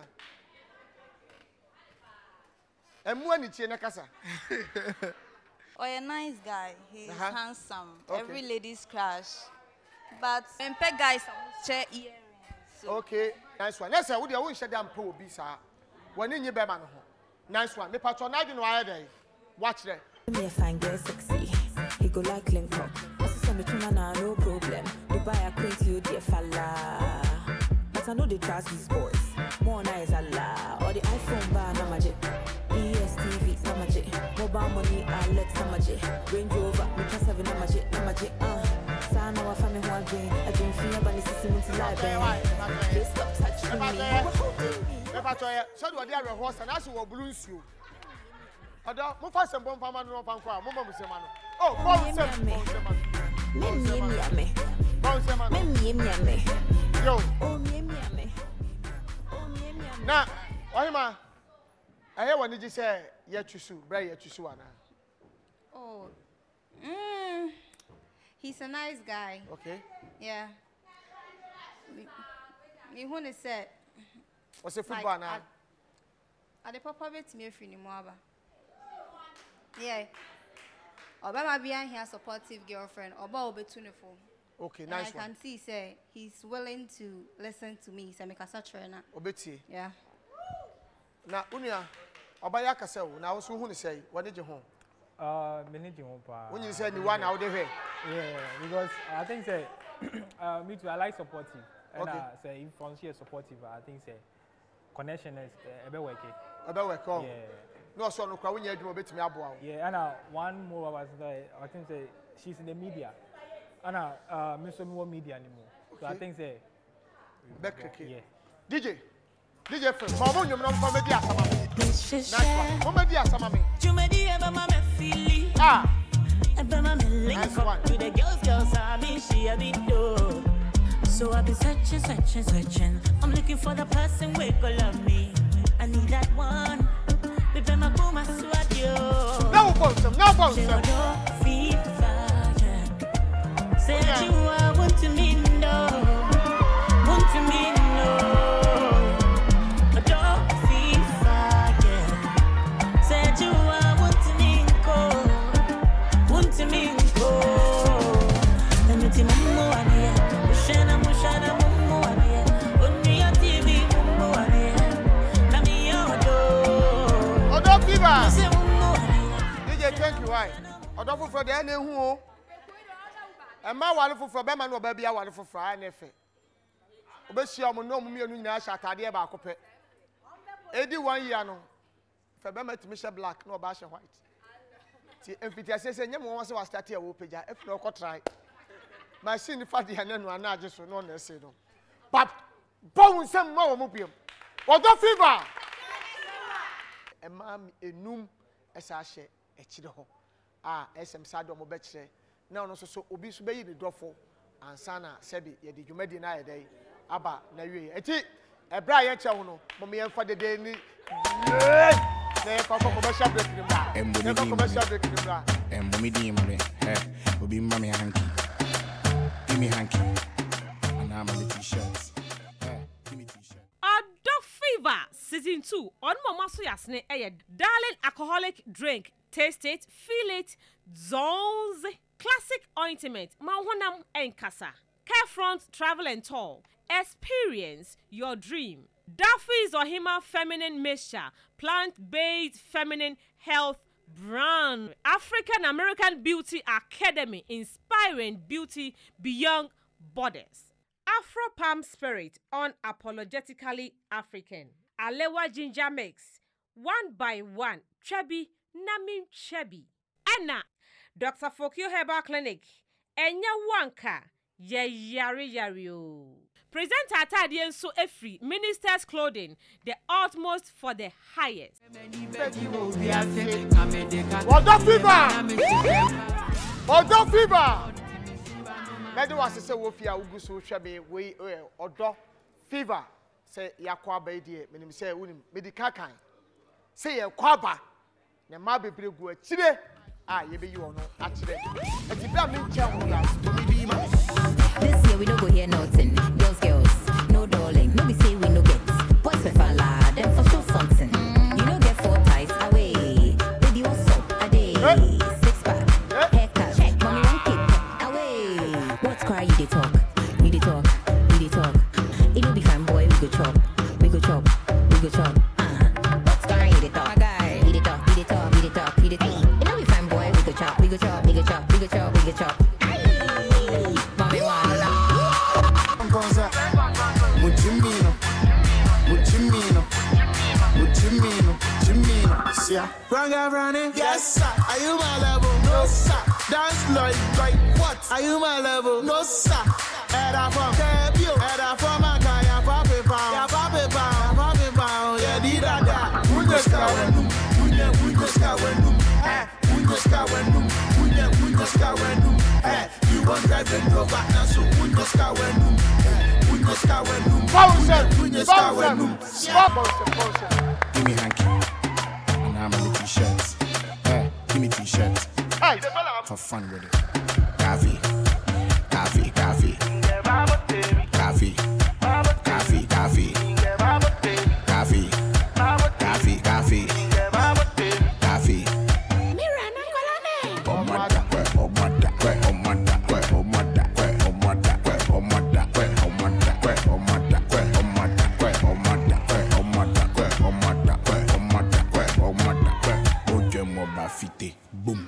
And one is in a casa. Oh, a nice guy. He's Uh-huh. handsome. Okay. Every lady's crush. But when pet guys share earrings. So. Okay, nice one. Yes, sir. Would you want to share po be sir? When in your bedman. Nice one. Me patronage no other. Watch that. Me a fine girl sexy. He go like link up. Also some between man no problem. Dubai acquaint you dear fella. But I know they trust these boys. More nice Allah. Or the iPhone bar na magic. E S T V na magic. Mobile money Alex na magic. Range Rover me trust seven na magic na magic. Uh. Sana wa family one thing. I don't feel about this system to life. They stop touching me. Never try. So do they are horse and as you balloons you. Ada mo fa sembo mfa ma no fa nko a mo ma musema no oh bo sem bo sem me me me me bo sem no me me me me yo oh me me me oh me me me na ohima aye woni ji say ye twusu bra ye twusu ana Oh, mm, he's a nice guy. Okay. Yeah. Me who is said. What's a football now? Are the papa bit me free anymore? Yeah. Obama behind here supportive girlfriend. Oba obe tuneful. Okay, And nice I one. can see say he's willing to listen to me. Say make a such trainer. Obeti. Yeah. Na unia obaya kase wo na wo so hu ne say woni je ho. Uh, manage home pa. When you say ni one out there. Yeah, because I think say uh, me too. I like supportive. And Okay. uh, say if once you're supportive, I think say connection is uh, a bit working. A bit work on. Yeah. No so no kwa when you adwuma betimi aboa. Yeah, and uh, one more was that I think say she's in the media. And uh, uh me so me want media anymore. So I Okay. think say Back yeah. D J. D J friend. Ma mo nyom na mfa media asama me. Nice one. Mo media asama me. Ah. Nice one. To the girls, girls, I mean, she a bit dope. So I've been searching, searching, searching. I'm looking for the person who could love me. I need that one. With them, I put my sweat, yo. No bounce, no bounce. Say that you are want to me, no. Want to me, no. Don't feel fire. Say that you are want to me, go. Want to me, go. Let me tell you, Mumu Ania. Mushana, Mushana, Mumu Ania. Only your T V, Mumu Ania. Nami Yodo. Odo Fever. D J, thank you. Why? Odo Fufro de ene hu o. Emma wale Fufro be ma no ba bia wale Fufro a na efe. Obehia mo no mo mienu nyina sha atade ba akopɛ. Edi one year no. Fe be ma timi she black no ba she white. Ti emfiti asese nyem won se wa start e wo pagya efi no ko try. Machine fa de ane no ana age so no na ese no. But bon nsem ma wo mo biem. Odo Fever. Emma enum esa hye ekire ho. Ah, esem sado mo be kire. Na no so so obi so be yi ne dofo ansa na sebi ye de dwumadi na ye dai aba na wie. Eti ebra ye che ho no mo me yemfa de de ni na ye fa ko commercial break ni bra. Na ko commercial break ni bra. Em bo mi di mame. Eh, obi mame hanky. Give me hanky. And I'm on the t-shirts. Eh, give me t-shirt. Odo Fever season two on mama so yasne eh darling alcoholic drink. Taste it, feel it, Zones classic ointment. Ma honam enkasa. Carefront Travel and Tour. Experience your dream. Duffy's Ohima Feminine Mixture, plant-based feminine health brand. African American Beauty Academy, inspiring beauty beyond borders. Afro Palm Spirit, unapologetically African. Alewa Ginger Mix, one by one, Chebi, Namin Chebi. Anna, Doctor Fokio Herbal Clinic, Enya Wanka, Ye Yari Yario. Present Atadian So Efri, Minister's Clothing, the utmost for the highest. Odo Fever! Odo Fever! Mede was say wo fia ugusu hwebe we Odo Fever say yakwa ba die menim say unim medical kan say ye kwaba na ma bebre gu akire ah ye be yi ono akire ati bra me nche ho la this year we don't go hear nothing. Girls, girls, no darling. No, we say we no get. Boys for falla, them for show something. You no get four ties away. Baby, what's up? A day. Six pack. Haircut. Check. Mommy, one kick. Away. What's cry? You dey talk. You dey talk. You dey talk. It will be fine, boy. We go chop. We go chop. We go chop. Uh-huh. What's cry? You dey talk. My guy. You dey talk. You dey talk. You dey talk. You dey talk. It will be fine, boy. We go chop. We go chop. We go chop. We go chop. We go chop. Mommy, one. Muchimino, Muchimino, Muchimino, Muchimino. Yeah, Ranga running. Yes, sir. Are you my level? No, sir. Dance like like what? Are you my level? No, sir. Era from debut. Era from my guy. Ya papi pound. Ya papi pound. Papi pound. Yeah, di da da. Bundeska wenum. Bunde bundeska wenum. Eh. Bundeska wenum. Bunde bundeska wenum. Eh. You want driving go back now so bundeska wenum. Bounce it, bounce it, give me hanky, and I'm a little t-shirt. Hey, give me t-shirt. Hey, have fun with it. Coffee, coffee, coffee, coffee, coffee, coffee, coffee, coffee, coffee, coffee. Boom.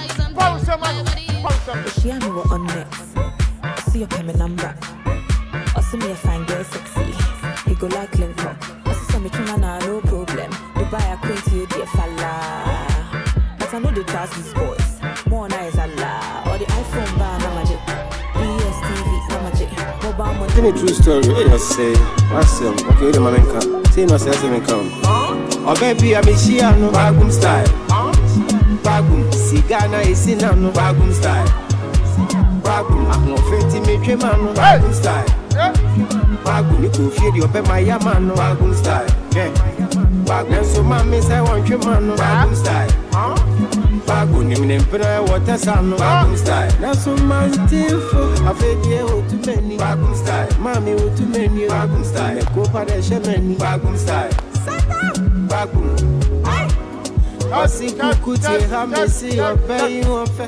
She and me were on next. I see your payment number. I see me a fine girl sexy. He go like link up. I see some tuna na no problem. The buy a queen to you dear fella. But I know they trust these boys. More nice Allah. Or the iPhone bar na magic. D S T V na magic. Mobile money. Any true story? What you say? What's him? Okay, the man come. See no say him come. Oh baby, I be she no bagum style. Bagum, Sigana is in no bagum style. Bagum, I'm no fetty me man, bagum style. Bagum, you could feel your pet my yaman, no bagum style. Bagum, so mammy say one man, no bagum style. Bagum, you mean put water sun, no bagum style. Now so man still I fed you too many bagum style. Mammy, too many bagum style. Copa de Shemani, bagum style. Bagum. I see you could have see your pay you on fair.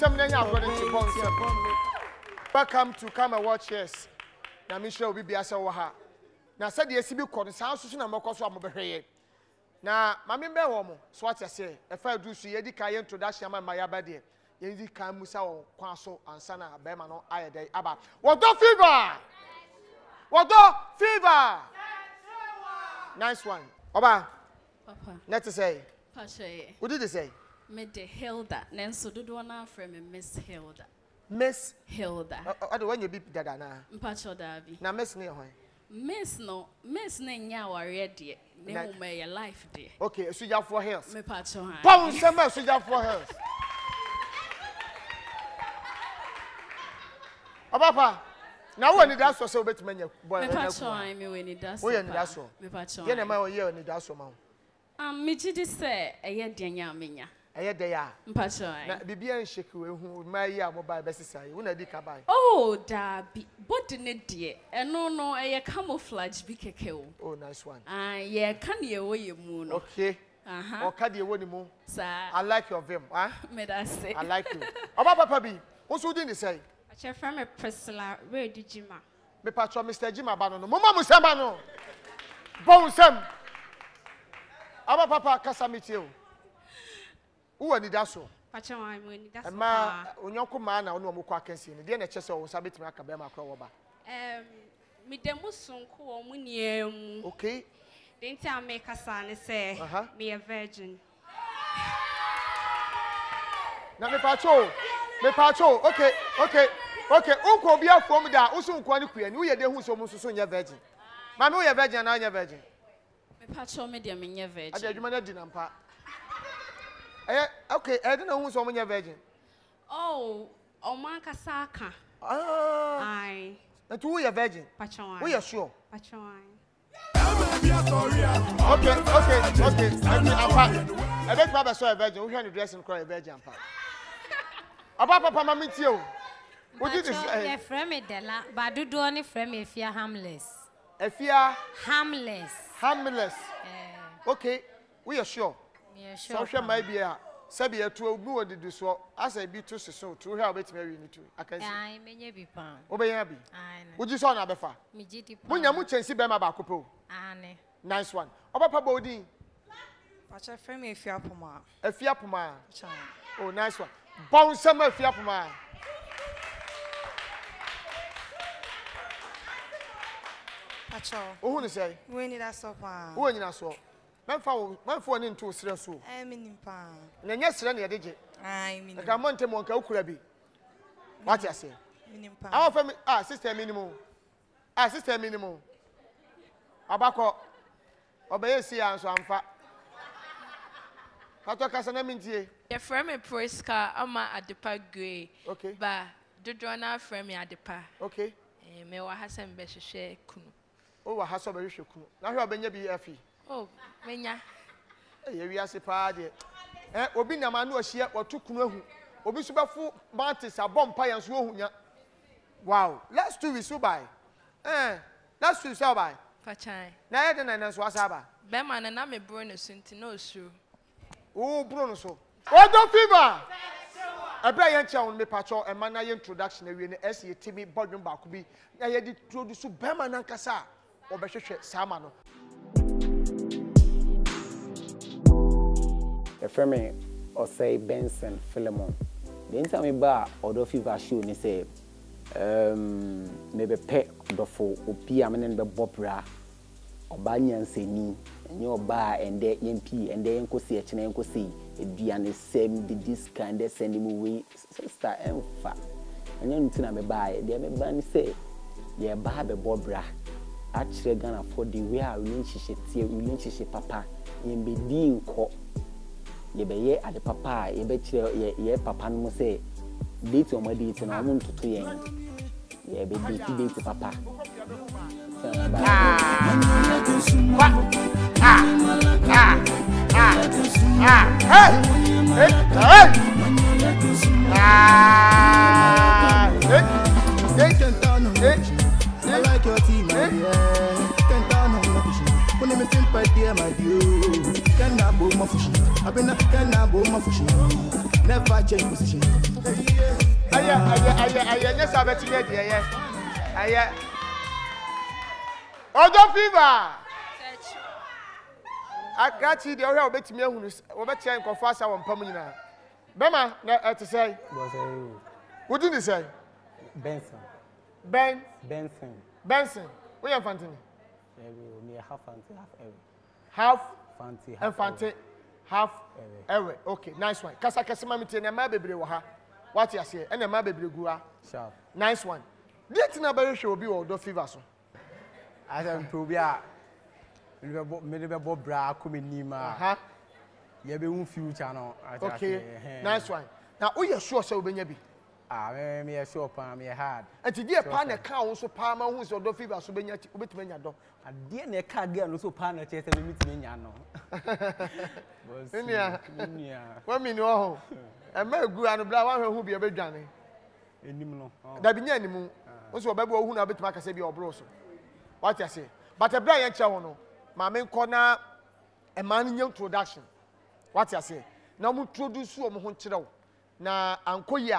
Welcome to come and watch yes. Now, Michelle will be as a waha. Now, said the S B code sounds soon and more cost of my now, Mammy Bewomo, so what I say, if I do see Eddie Kayan to dash Yaman my abadi, Yedi Kamusa or Quaso and Sana Bemano Ayade Abba. What the fever? What the fever? Nice one. Oba. Papa. Let us say. What did they say? Made the Hilda. Nenso do one from Miss Hilda. Miss Hilda. I don't want you be dada na. Mpacho Davi. Na Miss near home. Miss no, Miss Nenya already. Name my life day. Okay, so you have four hills. Me pacho ha. Pound summer, so you have four hills. Papa, now when it does so bit many boy. Me pacho I me when it does. Oh, yeah, that's so. Me pacho. Yeah, my year when it does so. Um, me jidi say a year dianya minya. A year they are. Mpacho. Na bibi en shake who my year mobile best say. Una di ka buy. Oh, dabi. But ne die. E no no a year camouflage bi keke o. Oh, nice one. Ah, yeah, can ye wo ye mu no. Okay. Uh-huh. Or can ye wo ni mu? Sir. I like your vim, huh? Me that say. I like you. Oba papa bi. What's you doing say? Pacha from a Priscilla, where did you ma? Me patro Mister Jima Bano. Mama Musabano. Bon Sam. Aba papa kasamitio. Who are the dasso? Pacha, I'm winning that. Ma, Unyoko mana, or no more quackency. The N H S or Sabit Macabema Croba. Um, me demusun ko muniem. Okay. Didn't I make a son say, me a virgin? Now, me patro, me patro, okay, okay, okay. Uncle be a from that, also quaniqui, and we are the who's almost soon your virgin. Mamma, we are virgin, and I am virgin. Me patro medium in your virgin. I did man dinner part. Okay, I don't know who's on your virgin. Oh, oh, Manka Saka. Ah, aye. And who are virgin? Patron. We are sure. Patron. Okay, okay, okay. I bet Baba saw a virgin. We can dress and cry a virgin. About Papa Mamitio. What did you say? Frame Della, but do do only frame if you're harmless. If you're harmless. Harmless. Okay, we are sure. Yeah, sure. Social might be a Sabia to a good do so as I be too soon to help it marry me too. I can see. I may be palm. Obey Abby. Would you saw another far? When you much and see Bema Bacopo. Nice one. Oba Pabodi. Pacha frame if you're Puma. A Fiapuma. Oh, nice one. Bounce some of Fiapuma. Pacha. Who to say? We need a soap. Who in your soul? Man found one for an into a serious soul. I mean, in Pan. And yes, Rania did it. I mean, I can't want him on Kaukurabi. What you say? Minimum. Our family, ah, sister minimum. Ah, sister minimum. Abako. Obey, see, and so I'm fat. How to Casana Minty? Your friend, a Priska, Ama at the park gray. Okay. But do Joanna frame me at the park. Okay. May I have some best share? Oh, I have some very sure. Now you are being a B F E. Oh, Menya. We are separated. Eh, Obi na manu ohia otu kunu ahu. Obi so befu Martis abom pa yan so ohunya. Wow, let's do we so by. Eh, let's do so by. Pachan. Na ye de na so asaba. Be man na me bro no sunti no su. Oh, bro no so. Odo fever. Abra yan cha on me pacho e man na ye introduction e wi ne S ye timi bodwon ba ko bi. Na ye di introduce be man na nkasa. Obehwehwe sama no. The friend or say Benson Philemon. The interview bar or the fever show ni say um maybe pet the for opi amenen be bobra obanyan seni enyo bar and there M P and then ko see e chine ko see eduane sem the this kind of send him away sister emfa enyo ntina me buy there me ban say ye ba be bobra actually Ghana for the way our relationship tie relationship papa yin be di nko ye be ye ade papa ye be kire ye ye papa no say date o ma date na mo ntoto yen ye be date date papa ah ah ah ah ah hey hey hey hey hey I like your team, my dear. Can't down on the fish. When I'm sympathy, my dear. Can't I boom my fish? I've been a can I boom my fish. Never change position. Aye, aye, aye, aye, yes, I bet you, yeah, aye. Odo fever. I got you the other bit me who is over time confess our Pamina. Bema, to say, what did you say? Benson. Ben Benson. Benson. We are Fantini. We are half Fanti, half every. Half Fanti, half Fanti, half every. Okay, nice one. Kasa kasa mamiti na mabebre waha. What you say? And na mabebre gua. Sharp. Nice one. Date na very sure be Odo fever so. As I'm probia. Me be bo bra ko me nima. Aha. Ye be un future no. Okay. Nice one. Now we are sure say obenya bi. Ah, me me sure pa me hard. Enti die pa na ka wo so pa ma hu so do fever so benya obetuma nya do. Ade na ka ga no so pa na che se me mitime nya no. Boss. Nia. Nia. Wa mi ni ho. E ma egu anu bla wa hwe hu bi obedwane. Enim no. Da bi nya animu. Wo so obebe hu na obetuma ka se bi obro so. What you say? But e bra ye che ho no. Ma me nko na e ma ni introduction. What you say? Na mu introduce wo mo ho kire wo. Na ankoyi a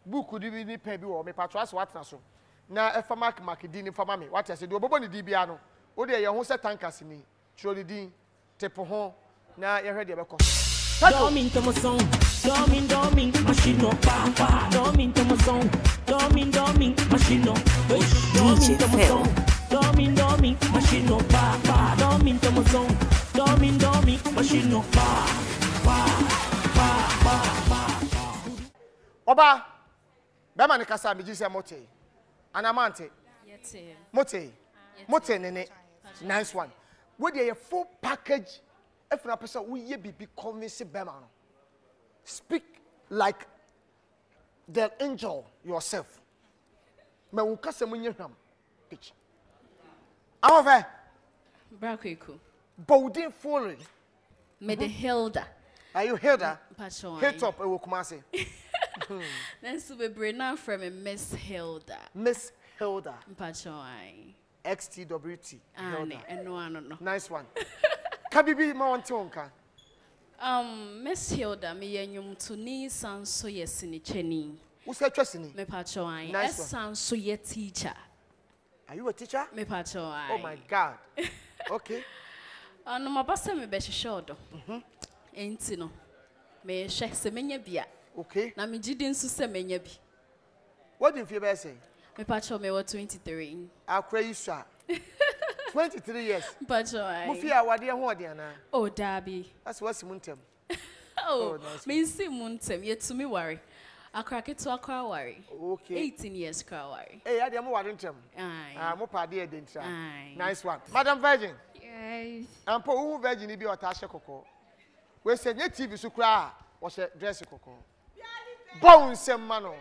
book di bi ni pen bi wo me patro as what na so na e fa mark mark di ni fa ma me what say do bobo ni di bia no wo de ye ho se tankers ni tro di din tepo ho na ye hwe de be ko Dorming to my song, dorming, dorming, machine no pa pa. Dorming to my song, dorming, dorming, machine no. Dorming to my song, dorming, dorming, machine no pa pa. Dorming to my song, dorming, dorming, machine no pa pa pa pa pa. Oba, be man kasa me ji se mote. Anamante. Yete. Mote. Mote nene. Nice one. Wo de ye full package. If na person we ye be convince Bema no. Speak like the angel yourself. Me wo kasa munye hwam. Pitch. Awove. Brakweku. Bowdin fully. Me the Hilda. Are you Hilda? Pacho. Hilltop e wo Kumasi. Then so be bring from a Miss Hilda. Miss Hilda. Pacho. X T W T. Ah, no, no, no. Nice one. Kabibi ma wonte wonka. Um, Miss Hilda, me yenyum to ni san so yesini cheni. Who say twesini? Me pacho ai. Nice one. San so ye teacher. Are you a teacher? Me pacho ai. Oh my God. Okay. Ano mabasa me be hwehwe Mhm. Enti no. Me hwe se menya bia. Okay. Na me gidi nso se menya bi. What do you feel about say? Me pacho me was twenty-three. Akra Isha. twenty-three years. Pacho ai. Mu fi awade ho ode ana. Oh, Dabi. That's what's muntem. Oh, nice. Me nsi muntem ye to me worry. Akra keto akra worry. Okay. eighteen years kra worry. Eh, ade mo wade ntem. Aye. Ah, mo pa de e dentra. Aye. Nice one. Madam Virgin. Yes. Ampo who virgin bi o ta hye kokko. We say nye T V so kra o hye dress kokko. Bounce ma no.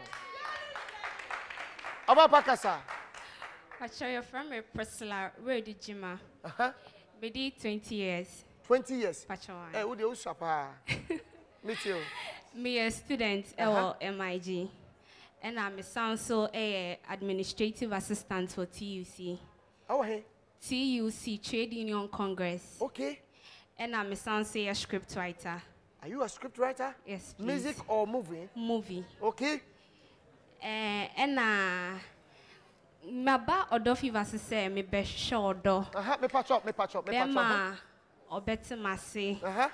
Aba pakasa. Pacho, you're from a Priscilla, where did Jima? Uh-huh. Maybe twenty years. twenty years? Pacho. Eh, who de usapa? Meet you. Me a student at M I G. And I'm a sound so a administrative assistant for T U C. Oh, hey. T U C, Trade Union Congress. Okay. And I'm a sound say a script writer. Are you a script writer? Yes, please. Music or movie? Movie. Okay. Uh, and uh, Maba odo fever say me be shodo. Aha, me patch up, me patch up, me patch up. Bema obeti mase. Aha.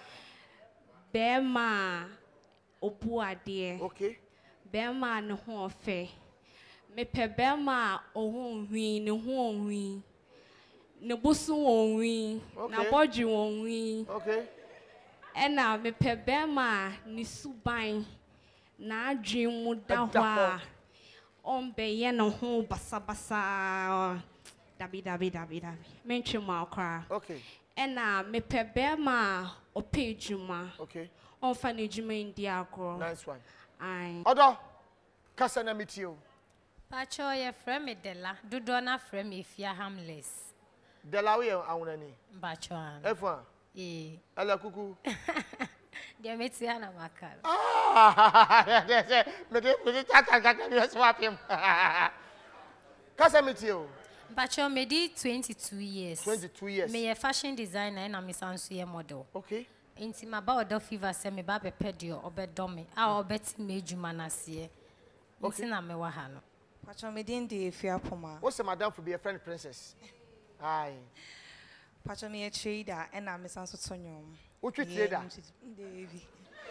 Bema obu ade. Okay. Bema ne ho ofe. Me pe bema ohun hwi ne ho hwi. Ne busu onwi, na bodji onwi. Okay. Ena me pe bema ni suban na adwen mu da ho a on be ye no ho basa basa dabi dabi dabi dabi mentwe ma okra. Okay. Ena me pe bema ope ejuma. Okay. On fa ne ejuma ndi akro. Nice one. Ai. Odo kasa na mitio. Pacho ye frame me Dela, dodo na frame me Fia Harmless. Dela we awunani. Pacho an. Efwa. Eh. Ala kuku. Dia meti ana makal. Ah, me de me de tata kaka me swap him. Kasa mitio. Pacho me di twenty-two years. twenty-two years. Me a fashion designer na me sanso ye model. Okay. Inti ma ba odo fever se me ba be pedio obedo me. A obeti me ejuma na se. Inti na me wa ha no. Pacho me din de Fia Poma. What's the madam for be a friend princess? Aye. Pacho me a trader and I'm a sanso tonyo. What you trader? Davy.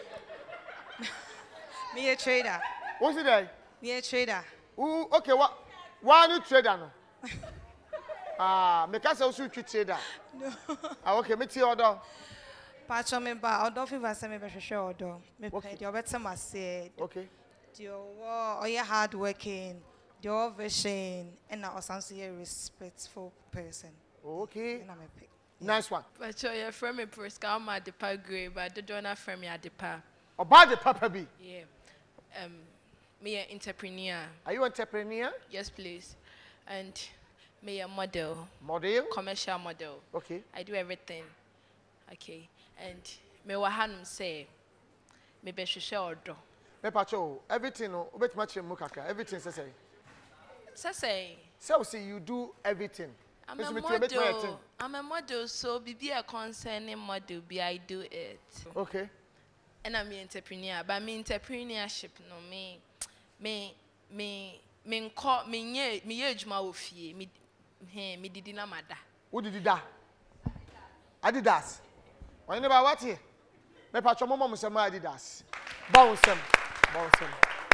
Me a trader. What's it there? Me a trader. Ooh, okay, what? Why you trader no? Ah, me kasa usu you trader. No. Ah, okay, me ti order. Pacho me ba odo fever se me be hwehwe odo. Me pe de obeta ma say. Okay. Dio wo oye hard working. Dio vision and na osanso ye respectful person. Okay. Na me pe. Nice one. But you're from a Prisca, I'm at the park grade, but the donor from me at the park. About the papa be? Yeah. Um, me an entrepreneur. Are you an entrepreneur? Yes, please. And me a model. Model? Commercial model. Okay. I do everything. Okay. And me wa hanum say, me be share order. Me pacho, everything no, obet match mu kakra, everything say say. Say say. So see you do everything. I'm a model. I'm a model, so be a concerning model, be I do it. Okay. And I'm an entrepreneur, but me entrepreneurship, no me, me me me nko me nye me ye adwuma wo fie me he me didi na mada wo didi da Adidas wani ba wati me pa chomo mo sem Adidas bounce sem bounce sem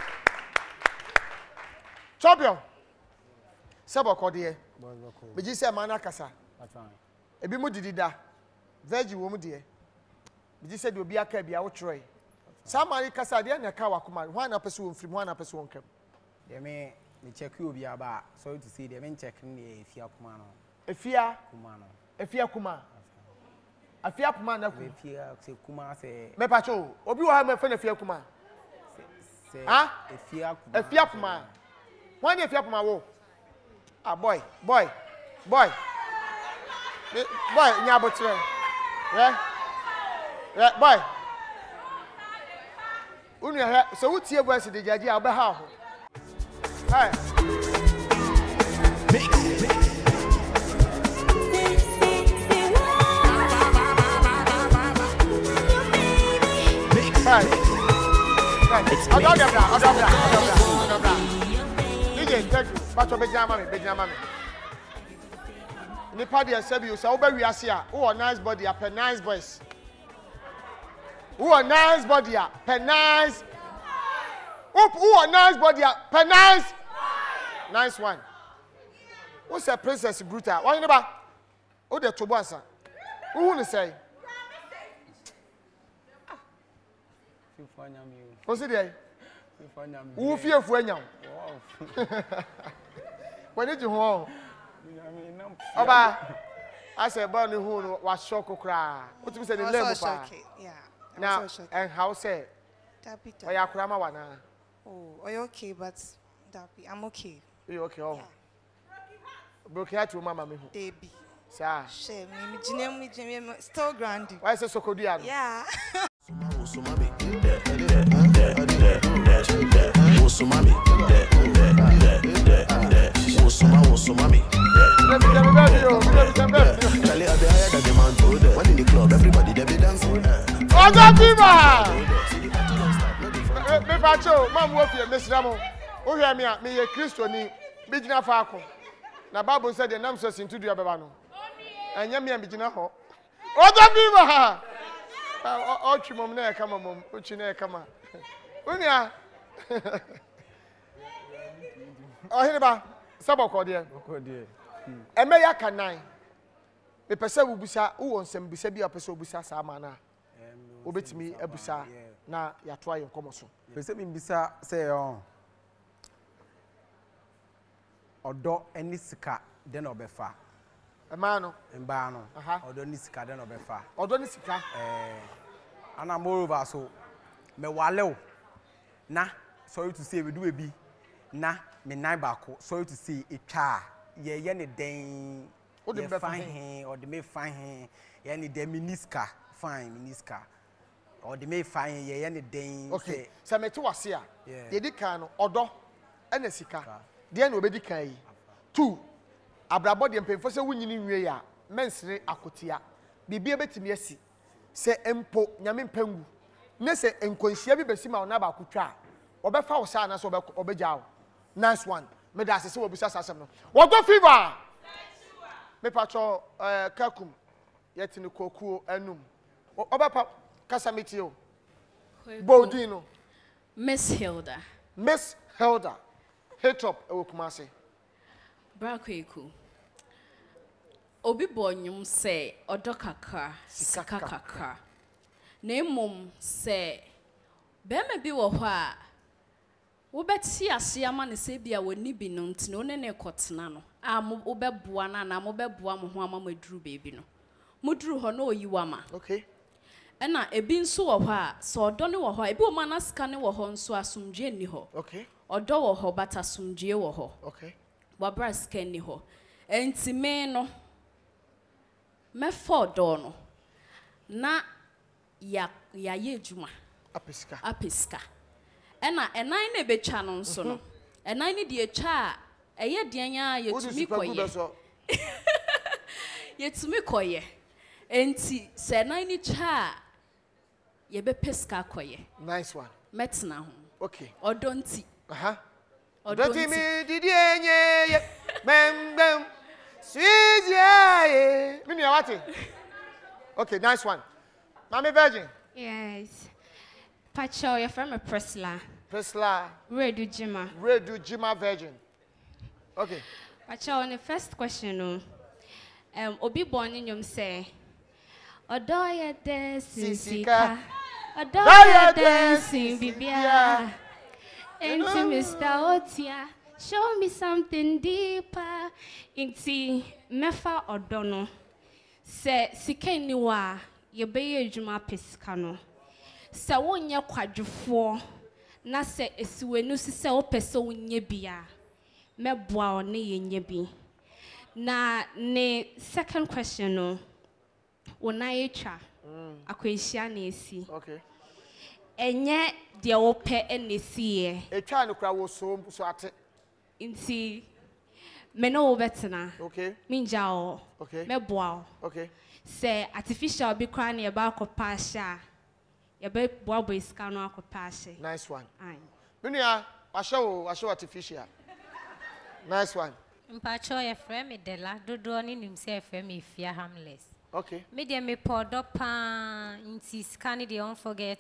champion sebo kodie me ji se mana kasa ebi mu didi da vegi wo mu de me ji se de obi aka bia wo troy samari kasa de na ka wakoma ho na pese wo mfiri ho na pese wo nkam de me me check you obi aba so to see de me check ne efia kuma no efia kuma no efia kuma afia kuma na ku efia se kuma se me pa cho obi wo ha me fe na efia kuma se ha efia kuma efia kuma ho na efia kuma wo ah boy boy boy boy nya botre yeah yeah boy unu ya so wutie bo ase de jaji a obe ha ho hey Right. Right. I don't have that. I don't have that. I don't have that. D J, take you. Batch of Benjamin, Benjamin. In the party, I said you say, "Obe we are here. Who a nice body, a per nice boys. Who a nice body, a per nice. Who who a nice body, a per nice. Nice one. Who's a princess brutal? Why you never? Who the Tobansa? Who wanna say? What's it there? Who fear for anyam? When did you home? Oba, I said, Bonnie who was shock cry. What you said in level? Yeah. Now, and how say? Oh, yeah, Krama one. Oh, are you okay? But I'm okay. You okay? Oh, broke out to Mama. Baby. Sir, shame me, Jinem, me, Jimmy, still grandi. Why is it so cold? Yeah. Oga Viva! Me pacho, mam wo fie mesramo. O hwe me a me ye Kristoni, bi gina fa akọ. Na Bible said the name so sintu dua beba no. Anya me a bi gina ho. Oga Viva! O twi mom na e kama mom, o twi na e kama. Unia. Oh hinba, sabo ko de. Ko de. E me ya kanan. Me pese wo busa, wo nsem busa bi a pese wo busa sa ma na. Obetimi abusa na yato ayen komoso. Pese mi bisa say on. Odo eni sika de na obefa. E ma no, mba no. Odo ni sika de na obefa. Odo ni sika. Eh ana moreover so me wale o. Na sorry to say we do ebi na me nine baako sorry to say etwa ye ye ne den o de be fine hen or de me fine hen ye ne de miniska fine miniska or de me fine ye ye ne den okay se me to wase a ye di kan no odo ena sika de na obedi kan yi two abrabo de mpemfo se wunyini nwie ya mensere akotia bibia betimi asi se empo nyame mpangu ne se enkonhia bi besi ma ona ba kotwa obefa wo sa na so obegyawo nice one me da se se wo bisa sasem no wogo fever me pacho eh kakum yetini kokuo anum obepa kasa metio bodino Miss Hilda Miss Hilda hit up ewokumase Brakweku obi bonyum se odokaka sika kaka na emom se be me bi wo ho a wo beti ase ama ne se bia woni bi no ntino ne ne kotena no a mo wo beboa na na mo beboa mo ho ama maduru bebi no muduru ho na oyiwa ma okay ena ebi nso wo ho a so odo ne wo ho ebi wo ma na sika ne wo ho nso asumdwe ni ho okay odo wo ho bata asumdwe wo ho okay wa bra sika ni ho enti me no me for do no na ya ya yejuma apiska apiska ena enan na betwa no nso no enan ni de etwa a eye deanya yetumi koye yetumi koye enti se enan ni cha ye be peska koye nice one metna ho okay odonti Aha. Ọdọ Doti nti. mi didi enye ye. Bem bem. Sweet yeah. Me nua wate. Okay, nice one. Mami Virgin. Yes. Pacho, your friend Priscilla. Priscilla. Redu Jima. Redu Jima Virgin. Okay. Pacho, on the first question, no. Um, Obi born in yom say. Odoya dancing sika. Odoya dancing bibia. Into Mister Otia. Show me something deeper. Inti mefa odono. Se sika ni wa yebeye adwuma pesika no. Se wonye kwadwefo na se esiwenu se opese wonye bia. Meboa one yenye bi. Na ne second question no. Wona yetra. Akwehia na esi. Okay. Enye de ope enesi ye. Etwa no kra wo so so ate. Inti me no betena. Okay. Minja o. Okay. Meboa. Okay. Se artificial bi kra na ye ba akopa ahia. Ye be boa boy ska no akopa ahia. Nice one. Aye. Menua, wa show wa show artificial. Nice one. Mpacho ye frame me dela dodo ni nim se frame me fia harmless. Okay. Me de me podo pa inti scan de on forget.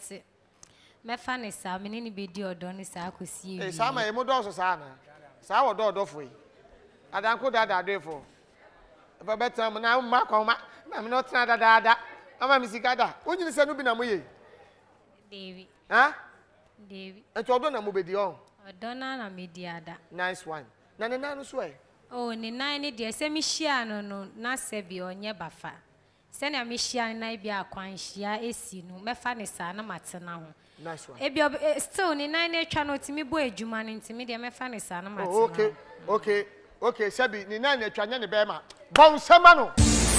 Me fa ne sa me ni be di odo ni sa akosi Eh, sa ma e mo do so sa na. Sa wo do do fo yi. Adanko da da de fo. Ba betam na ma kwa ma. Na me no tena da da da. Ama mi sika da. Onyi se no bi na mo ye. David. Ha? David. Eto odo na mo be di on. Odo na na me di ada. Nice one. Na ne na no so e. Oh, ni nine ni de se mi hia no no na se bi onye bafa. Se na mi hia na bi akwan hia esi no me fa ne sa na matena ho. Nice one. E bi still ni nine na twa no timi bo adwuma no ntimi de me fa ne sa na matena. Oh, okay. Okay. Okay, Sebi, ni na na twa nya ne be ma. Bon sema no.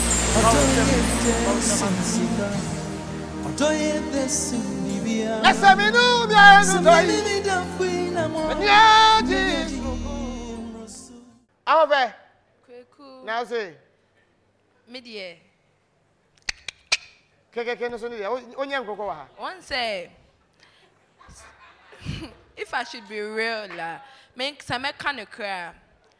Yes, I know, I'm a Kweku. now say, Media. Keke no so ni onye nkoko ha. One say, if I should be real, la, make some kind of cry.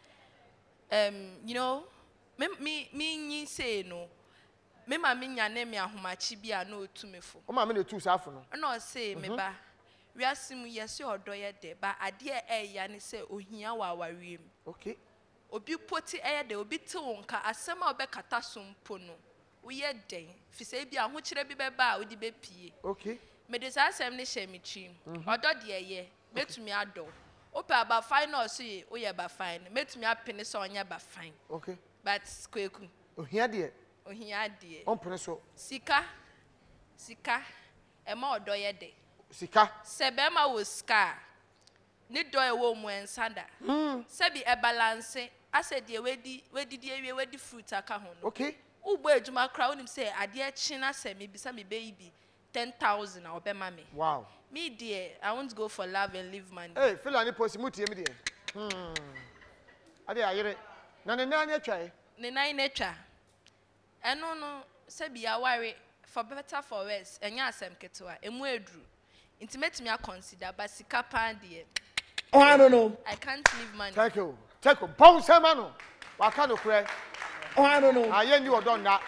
Um, you know, me me me ni say no. Me ma me nya ne me ahomachi bia na otumefo. O ma me na tu safo no. Na say me ba. We asim yesi odo ye de ba ade e ya ne say ohia wa awariem. Okay. Obi poti e de obi te wonka asem a obekata sompo no. Wo ye den. Fi say bia ho kire bi be ba odi be pie. Okay. Me de sa asem ne hye me trim. Odo de ye metumi ado. Ope aba final so ye o ye ba fine. Metumi apene so onya ba fine. Okay. But kweku. Ohia de. Ohia de. Ompene so. Sika. Sika. Ema odo ye de. Sika. Sebema wo ska. Ni do e wo mu ensada. Hmm. Sebi e balance. Ase de wedi wedi de ewie wedi fruit aka ho no. Okay. Ugbo ejuma kra wonim say ade e chi na se me bisa me baby ten thousand a obema me. Wow. Me dear, I want to go for love and live money. Hey, feel any post muti me dear. Hmm. Ade ayere. Na ne na anya twa e. Ne nine netwa. Eno no sebi ya ware for better for worse. Enya asem ketewa. Emu edru. Intimate me a consider but sika pan dear. Oh, I don't know. I can't leave money. Thank you. Take you. Bon sema no. Wa ka no kure. Oh, I don't know. Aye ni odon na.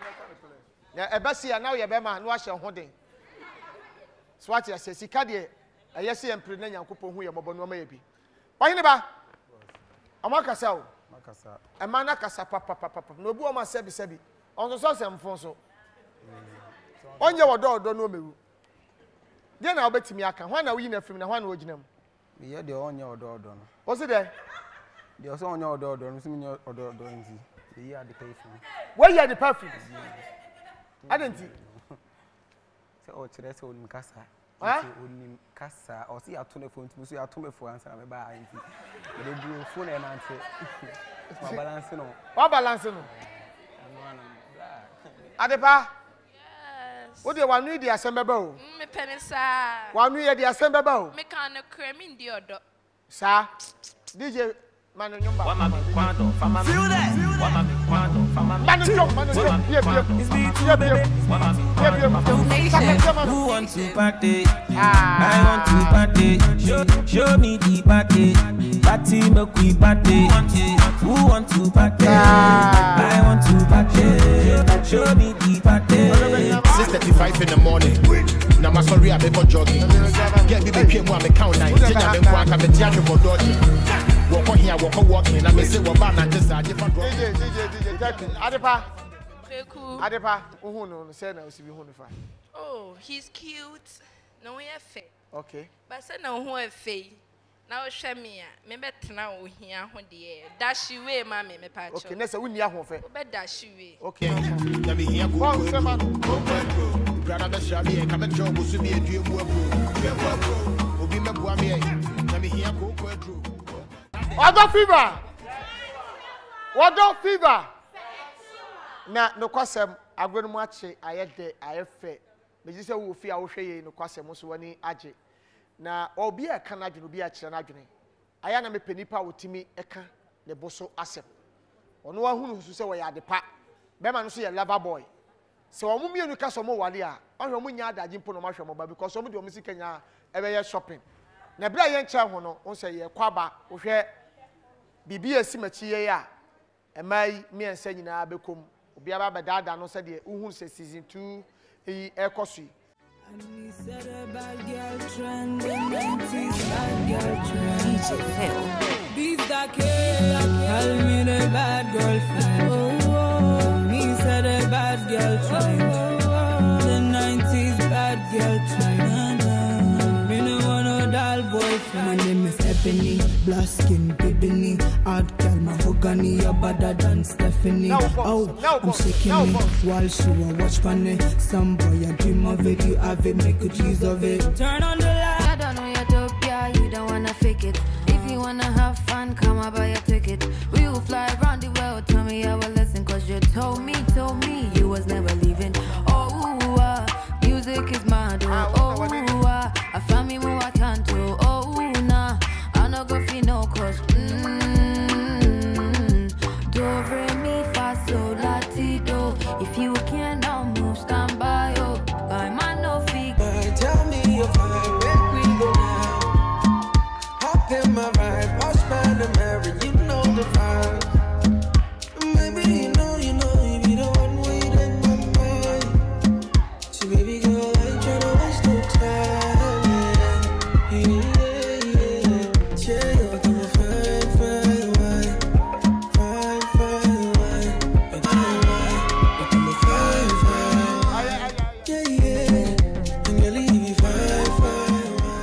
Na ebasi ya na ye be ma no ahye ho den. So what you say sika de aye se empre na Nyankopon hu ye bobo no ma ye bi. Wahene ba. Amakasa o. Makasa. E ma na kasa papa papa. No bu o ma sebi sebi. On so se mfon so. Onye wodo odo no mewu. De na obetimi aka. Hwan na wo yi na film na hwan na wo ginam. Me ye de onye odo odo no. O se de. De o se onye odo odo no, so me odo odo nti. Ye ya de pay for. Where you the perfume? Adenti. Se o kire se onim kasa. Ah? Onim kasa. O se ya to ne phone nti so ya to me phone answer me ba nti. Me de du phone e na nti. Ma balance no. What balance no? Adepa. Yes. What do you want to do? Assemble bow. Me penisa. One we the assemble bow. Me can creme in the odo. Sir, D J Manu Nyumba. Feel that. Manu Nyumba, Manu Nyumba. Yep, yep. It's me too, baby. Yep, yep. Who want to party? I want to party. Show, show me the party. the party. Who want to party? I want to party. Show me the party. six thirty-five in the morning. Now my sorry, I'm for jogging. Get me the P M one account nine. Take them one come the theater for dodging. Walk on here, walk on walking. I may say what bad and just a different D J, D J, D J, Jackie. Adepa. Adepa. Who no say na usibi hu no fa. Oh, he's cute. No we fe. Okay. But say na hu fe. Na o hwe me a, me betena o hia ho de. Dash we ma me me pa cho. Okay, na say wonni ahon fe. O be dash we. Okay. Na me hia go. Bon se man. Brother be sha me ka me job so be adue mu abro. Obi me boa me na me hia go ko adro. Odo fever. Odo fever. Na no kwasem agwenu mu ache ayede ayefe. Me ji se wo fi a wo hwe ye no kwasem so wani age. Na obi e ka na adwene obi a kire na adwene. Aya na me panipa wotimi eka ne boso asem. Ono wa hunu so se wo ya adepa. Be ma no so ye lover boy. Se wo mu mienu ka so mo wale a, ohwe mu nya adaje mpo no ma hwe mo ba because so mo de o musika nya ebe ye shopping. Na bra ye ncha ho no, on se ye kwaba, wo hwe bibi esi machi ye a, emai mi ensa nyina bekom. Obi aba be dada no se de uhun se season two e ekosu. And we said a bad girl trend, the nineties bad girl trend. D J Phil. Beats that care, call me the bad girlfriend. Oh, oh, me said a bad girl trend. Oh, oh, the nineties bad girl trend. Me no want no doll boyfriend. My name is Ebony, black skin, bibini. Hard girl, mahogany, you're better than Stephanie. No, oh, no, I'm shaking no, it while she will watch funny. Some boy, I dream of it, you have it, make good use of it. Turn on the light. I don't know your dope, yeah, you don't wanna fake it. If you wanna have fun, come and buy a ticket. We will fly around the world, tell me our lesson, cause you told me, told me you was never leaving. Oh, uh, music is my door. Oh, uh, I found me more I can't do. Oh, nah, I no go feel no cause. Mm, do, re, mi, fa, sol, la, ti, do. If you can't now move, stand by, oh. I might no fee. Tell me your vibe, where we go now. Hop in my vibe, I'll spend the Mary, you know the vibe. Maybe you know, you know, you be the one way in my mind. So baby girl, I ain't tryna waste no time. Yeah, yeah, yeah. You're gonna find, find why, find, find why. You're gonna find, find, yeah, yeah. And you'll leave me find, find why.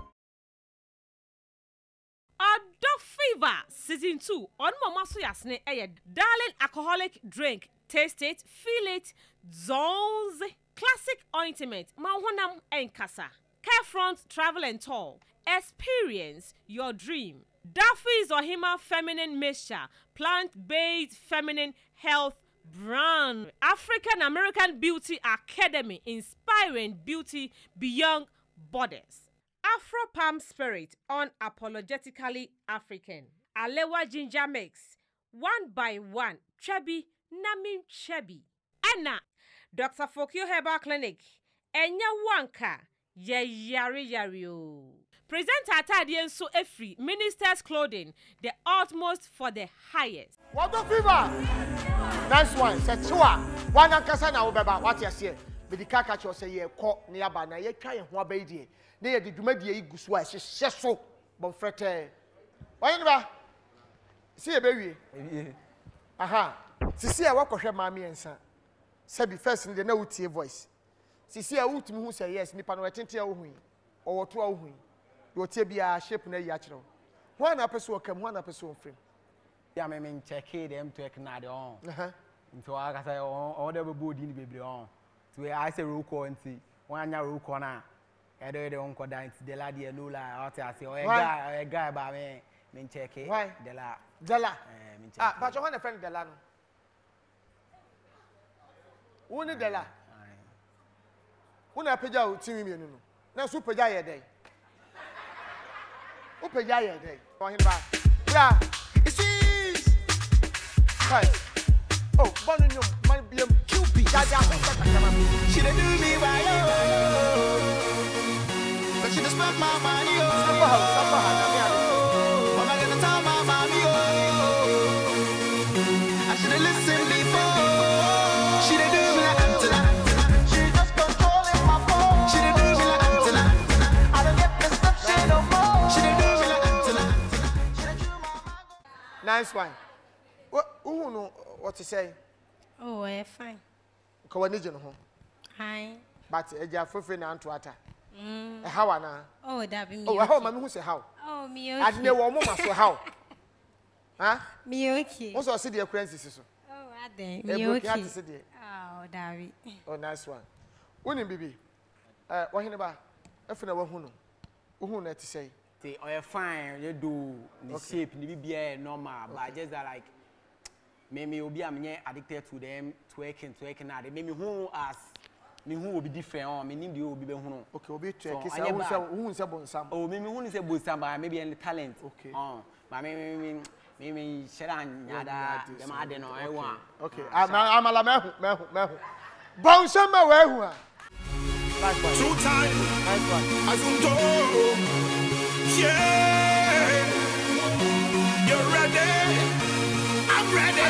Odo Fever season two on Mama so yasne eye darling alcoholic drink. Taste it, feel it. Zones classic ointment. Mahonam enkasa. Carefront travel and tour. Experience your dream. Duffy's Ohima feminine mixture. Plant-based feminine health brand. African American Beauty Academy. Inspiring beauty beyond borders. Afro Palm Spirit, unapologetically African. Alewa ginger mix, one by one. Chebi, Namin Chebi. Anna, Doctor Fokio Herbal Clinic. Enya Wanka, ye yari yari o. Present Atadian so free. Minister's clothing, the utmost for the highest. What the fever? Nice one. Setua. One ankasa na obeba. What you say? Be the kaka cho say ye ko nearby na ye try ho abaidi. Na ye de dwumadie igusu a hye so bon frete. Why ba? See e be wie. Aha. Sisi a wakohwe maami ensa. Sabi first in the na utie voice. Sisi a utumi hu say yes nipa no etente a wo hu. O woto a wo hu. Yo tie bia shape na yi a kire. Ho na peso okam, ho na peso ofrem. Ya me men check them to ekna de on. Uh-huh. Nto aka say on the body ni bebre on. To I say roll call nti. Won anya roll call na. E do de on ko dan nti de la de no la. What I say o e guy, e guy ba me men check it. Why? De la. De la. Eh men check. Ah, but you want a friend de la no. Who ni de la? Who na peja o timi mienu no. Na so peja ye dey. O peja ye dey. O hin ba. Bra. Right. Oh, Bonnie, my B M Q P. She didn't do me by you, but she just spent my money. Oh, I'm gonna tell my mommy. nice one. What who know what to say? Oh, eh, fine. Kawanijo no ho. Hi. But eja fofre na anto ata. Mm. E how na? Oh, that be me. Oh, how mama who say how? Oh, me okay. Adne wo mo maso how? Huh? Me okay. What's your city occurrences so? Oh, ade. Me okay. Okay. Oh, David. Oh, nice one. Woni bibi. Eh, wo hene ba? Efu na wo hu no. Wo hu na ti say. Say, oh, fine. You do the shape, the B B A normal, but just that like maybe you'll be addicted to them, twerking, twerking. Now they make me who as me who will be different. Or me name will be who. Okay, will be twerking. So who say who say bonsam? Oh, maybe who say bonsam, but maybe any talent. Okay. Oh, but maybe maybe maybe Sharon yada. Them I don't know. I want. Okay. I'm I'm ala mehu mehu mehu. Bonsam ma we hu. Nice one. Two time. Nice one. Azunto. Yeah. You're ready. I'm ready.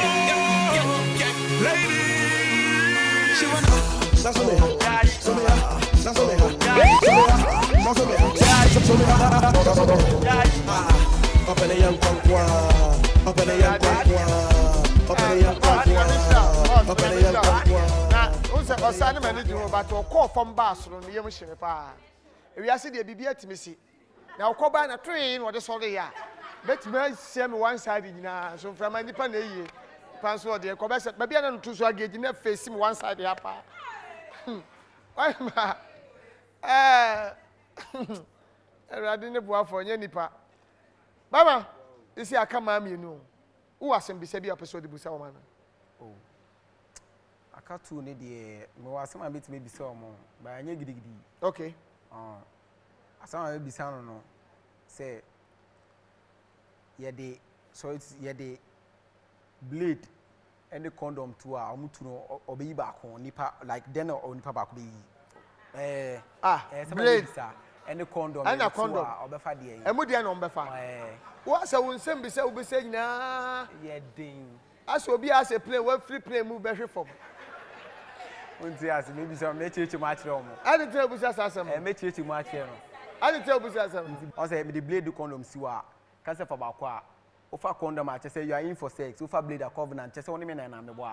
Lady. She wanna. That's what me have. So me have. That's what me have. That's what me have. So me have. That's what me have. Up in the young conqua. Up in the young conqua. Up in the young conqua. Up in the young conqua. Na, unse osane mani dwo but o call from bass no yem hye me pa. Ewi ase de bibia timisi. Na ukoba na train wo de sori ya. Bet me see me one side nyina so from nipa na eyi. Pan so de ko be se bibia na ntu so agedi na face me one side ya pa. Why ma? Eh. Erade ne buafo nya nipa. Baba, isi aka ma mienu. Wo asem bi se bi episode bu se wo ma na. Oh. Aka tu ne de me wasem a bit me bi se o mo. Ba anya gidigidi. Okay. Ah. Asama be bi se no no. Say ye de so it's ye de blade and the condom to a omutu no obeyi ba ko nipa like then or nipa ba ko be yi. Eh ah blade and the condom and a condom obefa de yi. Emu de na obefa. Eh. Wo asa wo nsem bi se wo be se nyina. Ye din. Asa obi asa play we free play mu be hwe fom. Unti asa maybe some me cheche ma kire omo. Ade tell bu asa asem. Eh me cheche ma kire no. Ade tell bu asa asem. O say me the blade condom siwa. Can say for ba kwa. Ofa condom a say you are in for sex. Ofa blade a covenant. Say woni me na na me boa.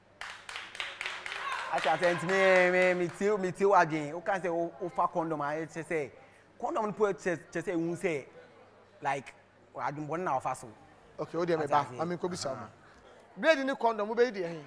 Acha tent me me me tiu me tiu again. O can say ofa condom a say condom no put say say won say like adum bon na ofa so. Okay, o dey me ba. Ami ko bi sa mo. Blade ni condom mo be dey hin.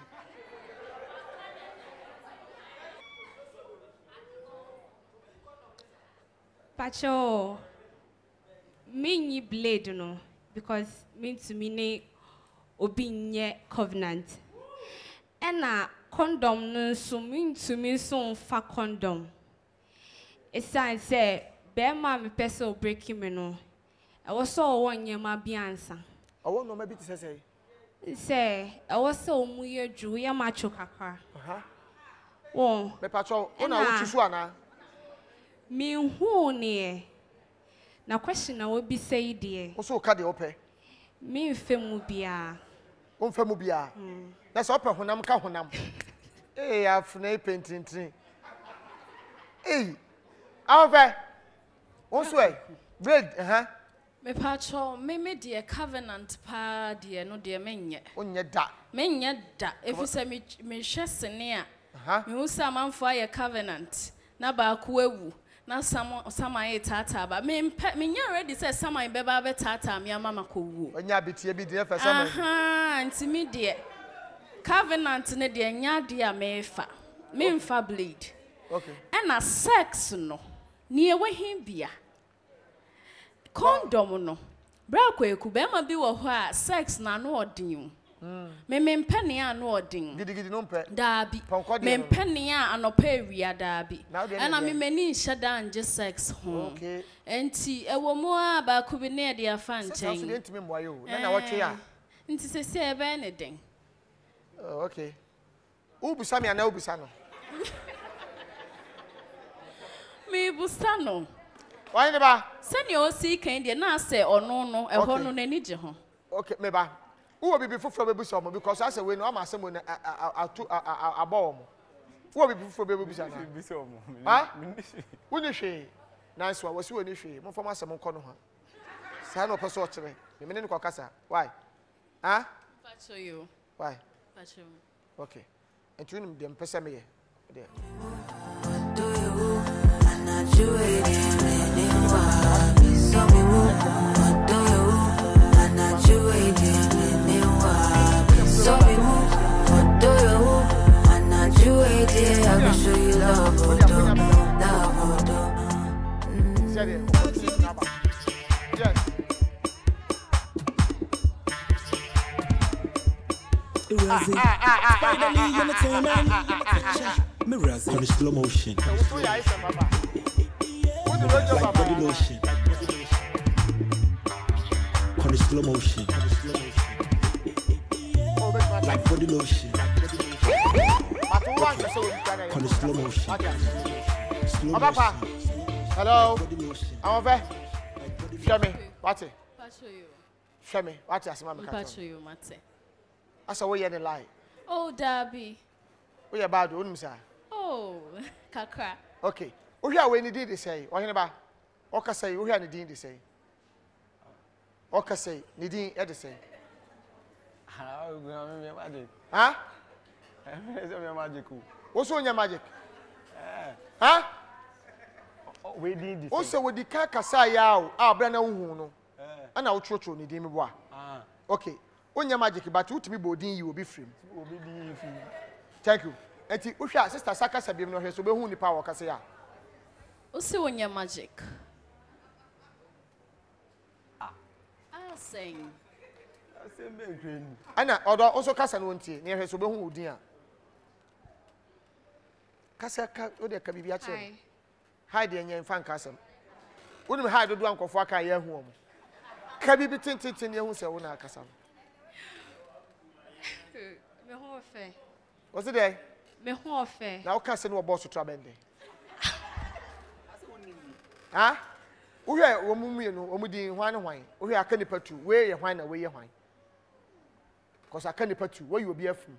Pacho, me ni blade no because me to me ne obi nye covenant. Ena condom no so me to me so fa condom. Esan say be ma me pese o break me no. I was so one year ma bi ansa. I want no maybe to say say. Say I was so mu ye ju ya macho kakra. Aha. Oh, me pacho, ona wo tusu ana. Me hu ne na question na obi say de wo so ka de ope me mfe mu bia wo mfe mu bia na so ope honam ka honam eh afuna pentintrin eh afa wo so eh bread eh me pacho me me de covenant pa de no de menye onye da menye da efise me me hwesene a me hu sa manfo aye covenant na ba ko ewu na some samai tata ba me me nya ready say samai be ba be tata me ama makowu onya betie bi de fa samai aha nti me de covenant ne de nya de a me fa me mfa blade okay and a sex no ne we him bia condom no bra kwaku be ma bi wo ho a sex na no odin me me mpene a no odin gidigidi no mpe daabi me mpene a anopa ewia daabi na me mani nhada anje sex ho okay enti ewo mu a ba ku bi na de afa nchen so so enti me moyo na na wotwe a nti se se ebe ne den oh okay ubusa me ana ubusa no me busa no why ne ba se ne o si kan de na se ono no eho no na ni je ho okay me ba wo bibi fufuro bebusa mo because as we no am asem no atu abo mo wo bibi fufuro bebusa na bebusa mo ha wo ni hwe nice one wo si wo ni hwe mo fam asem nko no ha sa na opeso o kire me ne ne ko kasa why Huh? Pacho you. Why? Pacho. Okay. And you know them person me. There. So we move, what do you? And not you wait here, I will show you love, oh, do, love, oh, do. Say it. Yes. Finally, entertainment. Mirrors in slow motion. Like body lotion. On slow motion. Like body lotion. On slow motion. Slow motion. Hello. I'm over. Show me. What's it? Pacho you. Show me. What's it? I'm Pacho you, mate. I saw where you're lie. Oh, Darby. We are bad, wouldn't say. Oh, kakra. Okay. We are when you did say, or about Oka say, we are the dean to say. Oka say, Nidin, Eddie say. Huh? What's on your magic? Huh? We did this. Also, with the Kakasa Yao, our Brana Uno, and our church on the Dimibois. Okay. On your magic, but you to be boarding, you will be free. Thank you. And Usha, Sister Saka Sabim, no, so be who the power Cassia. Also, on your magic. Ah, I'll sing. Anna, although also Cassan won't see near her so be who dear. Cassia, what there can be a chair. Hide in your fan castle. Wouldn't hide the drunk of Waka your home. Can be between ten years who say, Una Cassam. Was it there? Me ho fe. Now Cassan no boss to trouble. Ah? We are woman, Omudi, one wine. We are candy patu, where you wine away your wine. Because I can't put you where you will be a fool.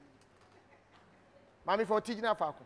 Mammy for teaching a falcon.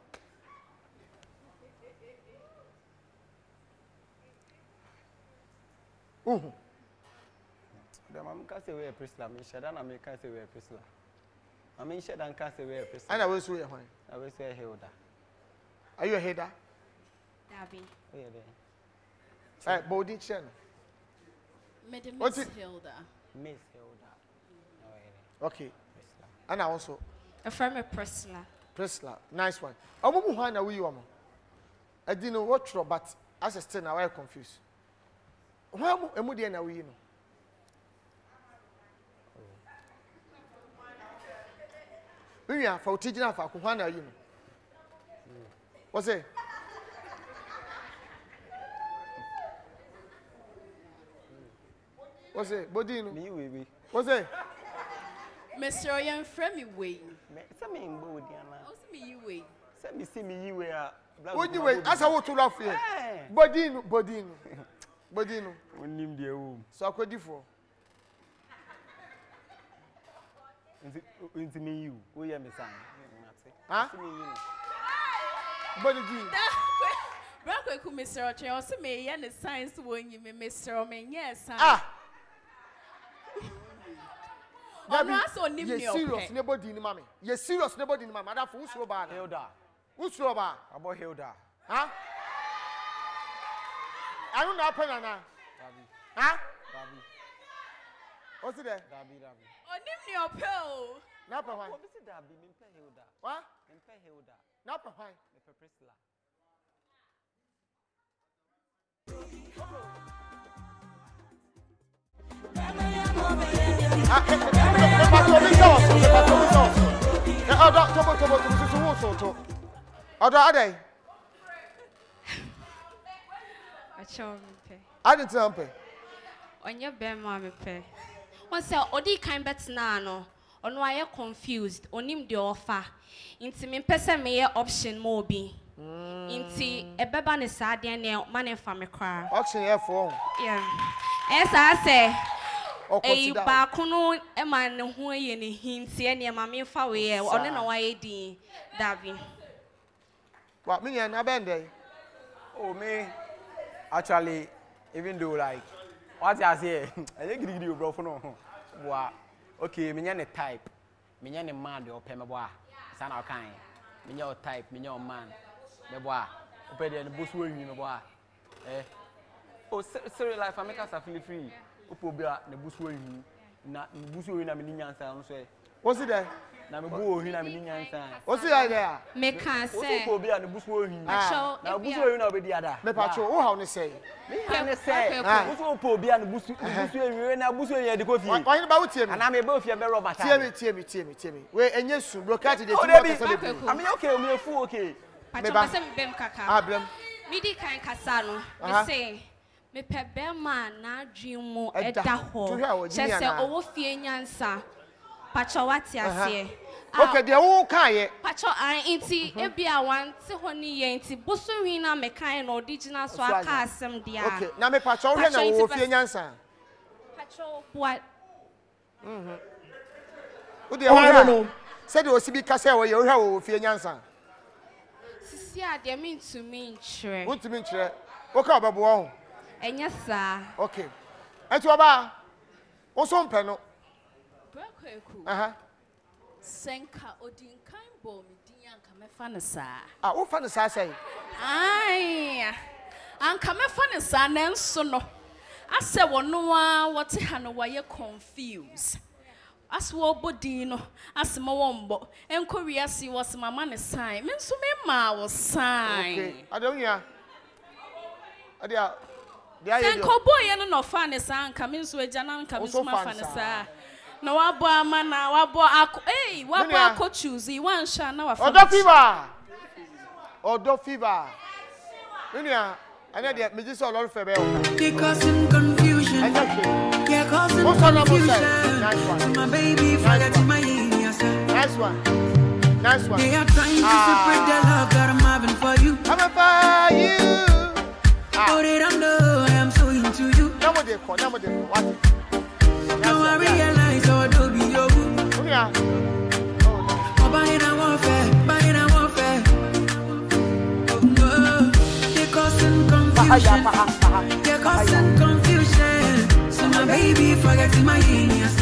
Uh huh. The mom can't say we're a prisoner. I mean, Shadan, I mean, can't say we're a prisoner. I mean, Shadan can't say we're a prisoner. And I will say, wine. I will say, Hilda. Are you a header? Darby. Oh, yeah, there. Hey, Bodie Chen. Miss Hilda. Miss Hilda. Okay. And I also. A firm a Priscilla. Priscilla. Nice one. I won't know who you are. I didn't know what trouble, but as a still now I'm confused. Why am I now? You know. We are for teaching us for Kuhana, you know. What's it? What's it? Bodino. Me, we, we. What's it? Mister Oyan Fremi way. Send me in Bodiana. What's me you way? Send me see me you were. What you wait? As I want to laugh here. Bodino, Bodino. Bodino. We name the room. So I could do for. Into me you. Who you me son? Huh? Bodino. Brako ku Mister Oche, o se me ye ne science won yi me Mister O me yes. Ah. Ono aso nim ne o. You serious nobody ni mama. You serious nobody ni mama. That for who slow ba? Hilda. Who slow ba? About Hilda. Huh? I don't know happen na. Huh? Dabi. What's it there? Dabi, Dabi. O nim ne o pe o. Na pa hwan? What is it Dabi? Me pe Hilda. What? Me pe Hilda. Na pa hwan? Me pe Priscilla. I didn't tell me. On your bear, mammy pay. Once I Odi kind bet nano, on why you're confused, on him the offer. Into me, person may option more be. Into a baby is sad and money from a car. Auction here for. Yeah. As I say. A bakuno a man who any hints any mammy far away or no way D. Davi. What me and Abende? Oh, me. Actually, even though like what I say, I think you bro for no. Wow. Okay, me ne type. Me ne man de ope me boa. Sana okan. Me ne type, me ne man. Me boa. Ope de boss wo yin me boa. Eh. Oh, sorry life I make us feel free. Ope obia ne boss wo yin. Na boss wo yin na me ni nyansa no so e. What's it there? Na me bo ohin na me ni nyansa. What's it there? Me can say. Ope obia ne boss wo yin. Ah. Na boss wo yin na obedi ada. Me pacho, wo how ne say? Me can say. Boss wo ope obia ne boss boss wo yin na boss wo yin de ko fi. Why you ba wo tie me? Na me ba ofie be roba ta. Tie me, tie me, tie me, tie me. We enye su broadcast de Oh, ti Debbie. mo kasa de. I mean, okay, me fu okay. Pacho pese me bem kaka. Ah, blem. Midi kan kasa no. Me Aha. say me pe bema na adwen mu Ɛda eda hɔ. ho. To hwɛ a wɔgye Kyɛ sɛ anaa? owo fie nyansa. Pacho wate ase. Okay, de wo kan ye. Pacho an inti ebi a wante ho ni ye inti bosowi na me kan no original so aka asem dia. Okay, na me pacho wo hwɛ na wo fie nyansa. Pacho what? Mhm. Wo de wo hwɛ. Said o sibi kasa wo ye wo hwɛ wo fie nyansa. Sisi ade me ntumi nkyerɛ. Wo ntumi nkyerɛ. Wo ka obɛbo ho. Enya saa. Okay. Enti oba. Wo so mpɛ no. Brakweku. Aha. Senka odinkan bo me din anka mefa ne saa. Ah, wo fa ne saa sɛ. Ai. Anka mefa ne saa nanso no. Asɛ wono a wote ha no waye confused. As wo body no, as ma wombo. Enko wiase was mama ne sign. Me nso me ma wo sign. Okay. Adonua. Adia. Dia ye. Senko boy no no fa ne saa anka me nso agya na anka me nso ma fa ne saa. Na wabo ama na wabo ako eh wabo ako choose wan sha na wa Odo fever. Odo fever. Nua, anya de me just all fe be o. Because in confusion. Yeah, causing confusion. Nice one. My baby forget my yes. Nice one. Nice one. They are trying to separate the love that I'm having for you. I'm for you. Oh, they don't know I am so into you. Now what they call, now what they call. What? Now I realize how to be your boo. Yeah. Oh, body na warfare, body na warfare. Oh no, they're causing confusion. They're causing confusion. So my baby forgetting my yes.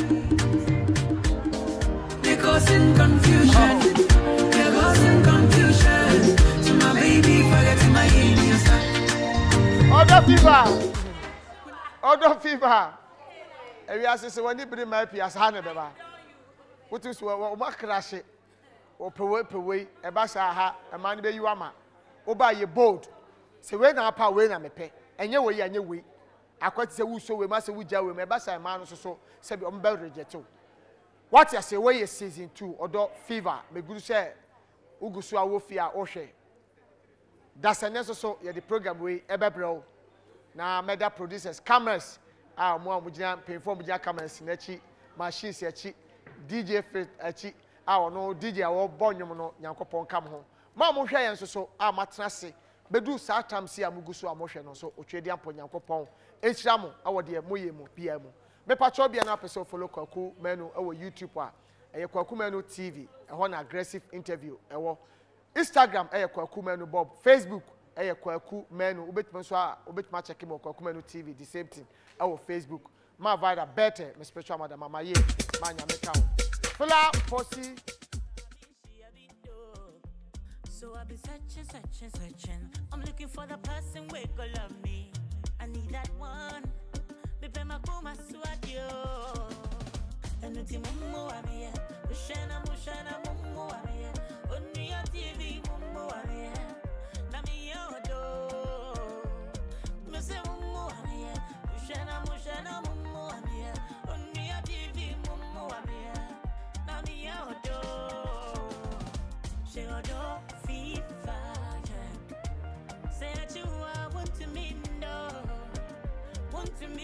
They're causing confusion. They're causing confusion. So my baby forgetting my yes. Odo fever. Odo fever. Ewi asese woni biri ma pia sa na beba. Wotu so wo ma crash. O pewe pewe e ba sa ha e ma ne be yu ama. Wo ba ye bold. Se we na apa we na mepe. Enye we anye we. Akwati se wu so we ma se wu ja we me ba sa e ma no so so se bi o mbe reject. What you say we season two Odo fever me guru say ugusu awo fi a o hwe. That's an so so ye the program we ebebrel. Na media producers cameras ah mo amugina pay-for mugina cameras nachi machines yachi D J fit achi ah ono D J awo bonyum no nyankopon kam ho ma mo hwe yen so so ah matena se bedu sa tam si amugusu amohwe no so otwedi ampo nyankopon ehira mo awo de moye mo bia mo me pacho bia na person follow Kwaku Menu awo YouTube a eye Kwaku Menu T V e ho na aggressive interview ewo Instagram eye Kwaku Menu Bob Facebook eye Kwaku Menu obetima so a obetima check mo Kwaku Menu T V the same thing our Facebook ma vida better my spiritual mother mama ye ma nya meka ho fula posi. So I've been searching, searching, searching. I'm looking for the person who go love me. I need that one. Bebe makuma suadio. Enuti mumu amiye. Ushena mushena mumu amiye. Oni ya T V mumu amiye. Nami yodo. Mese mumu amiye. Ushena mushena mumu amiye. Oni ya T V mumu amiye. Nami yodo. She odo. Say that you are want to me, no. Want to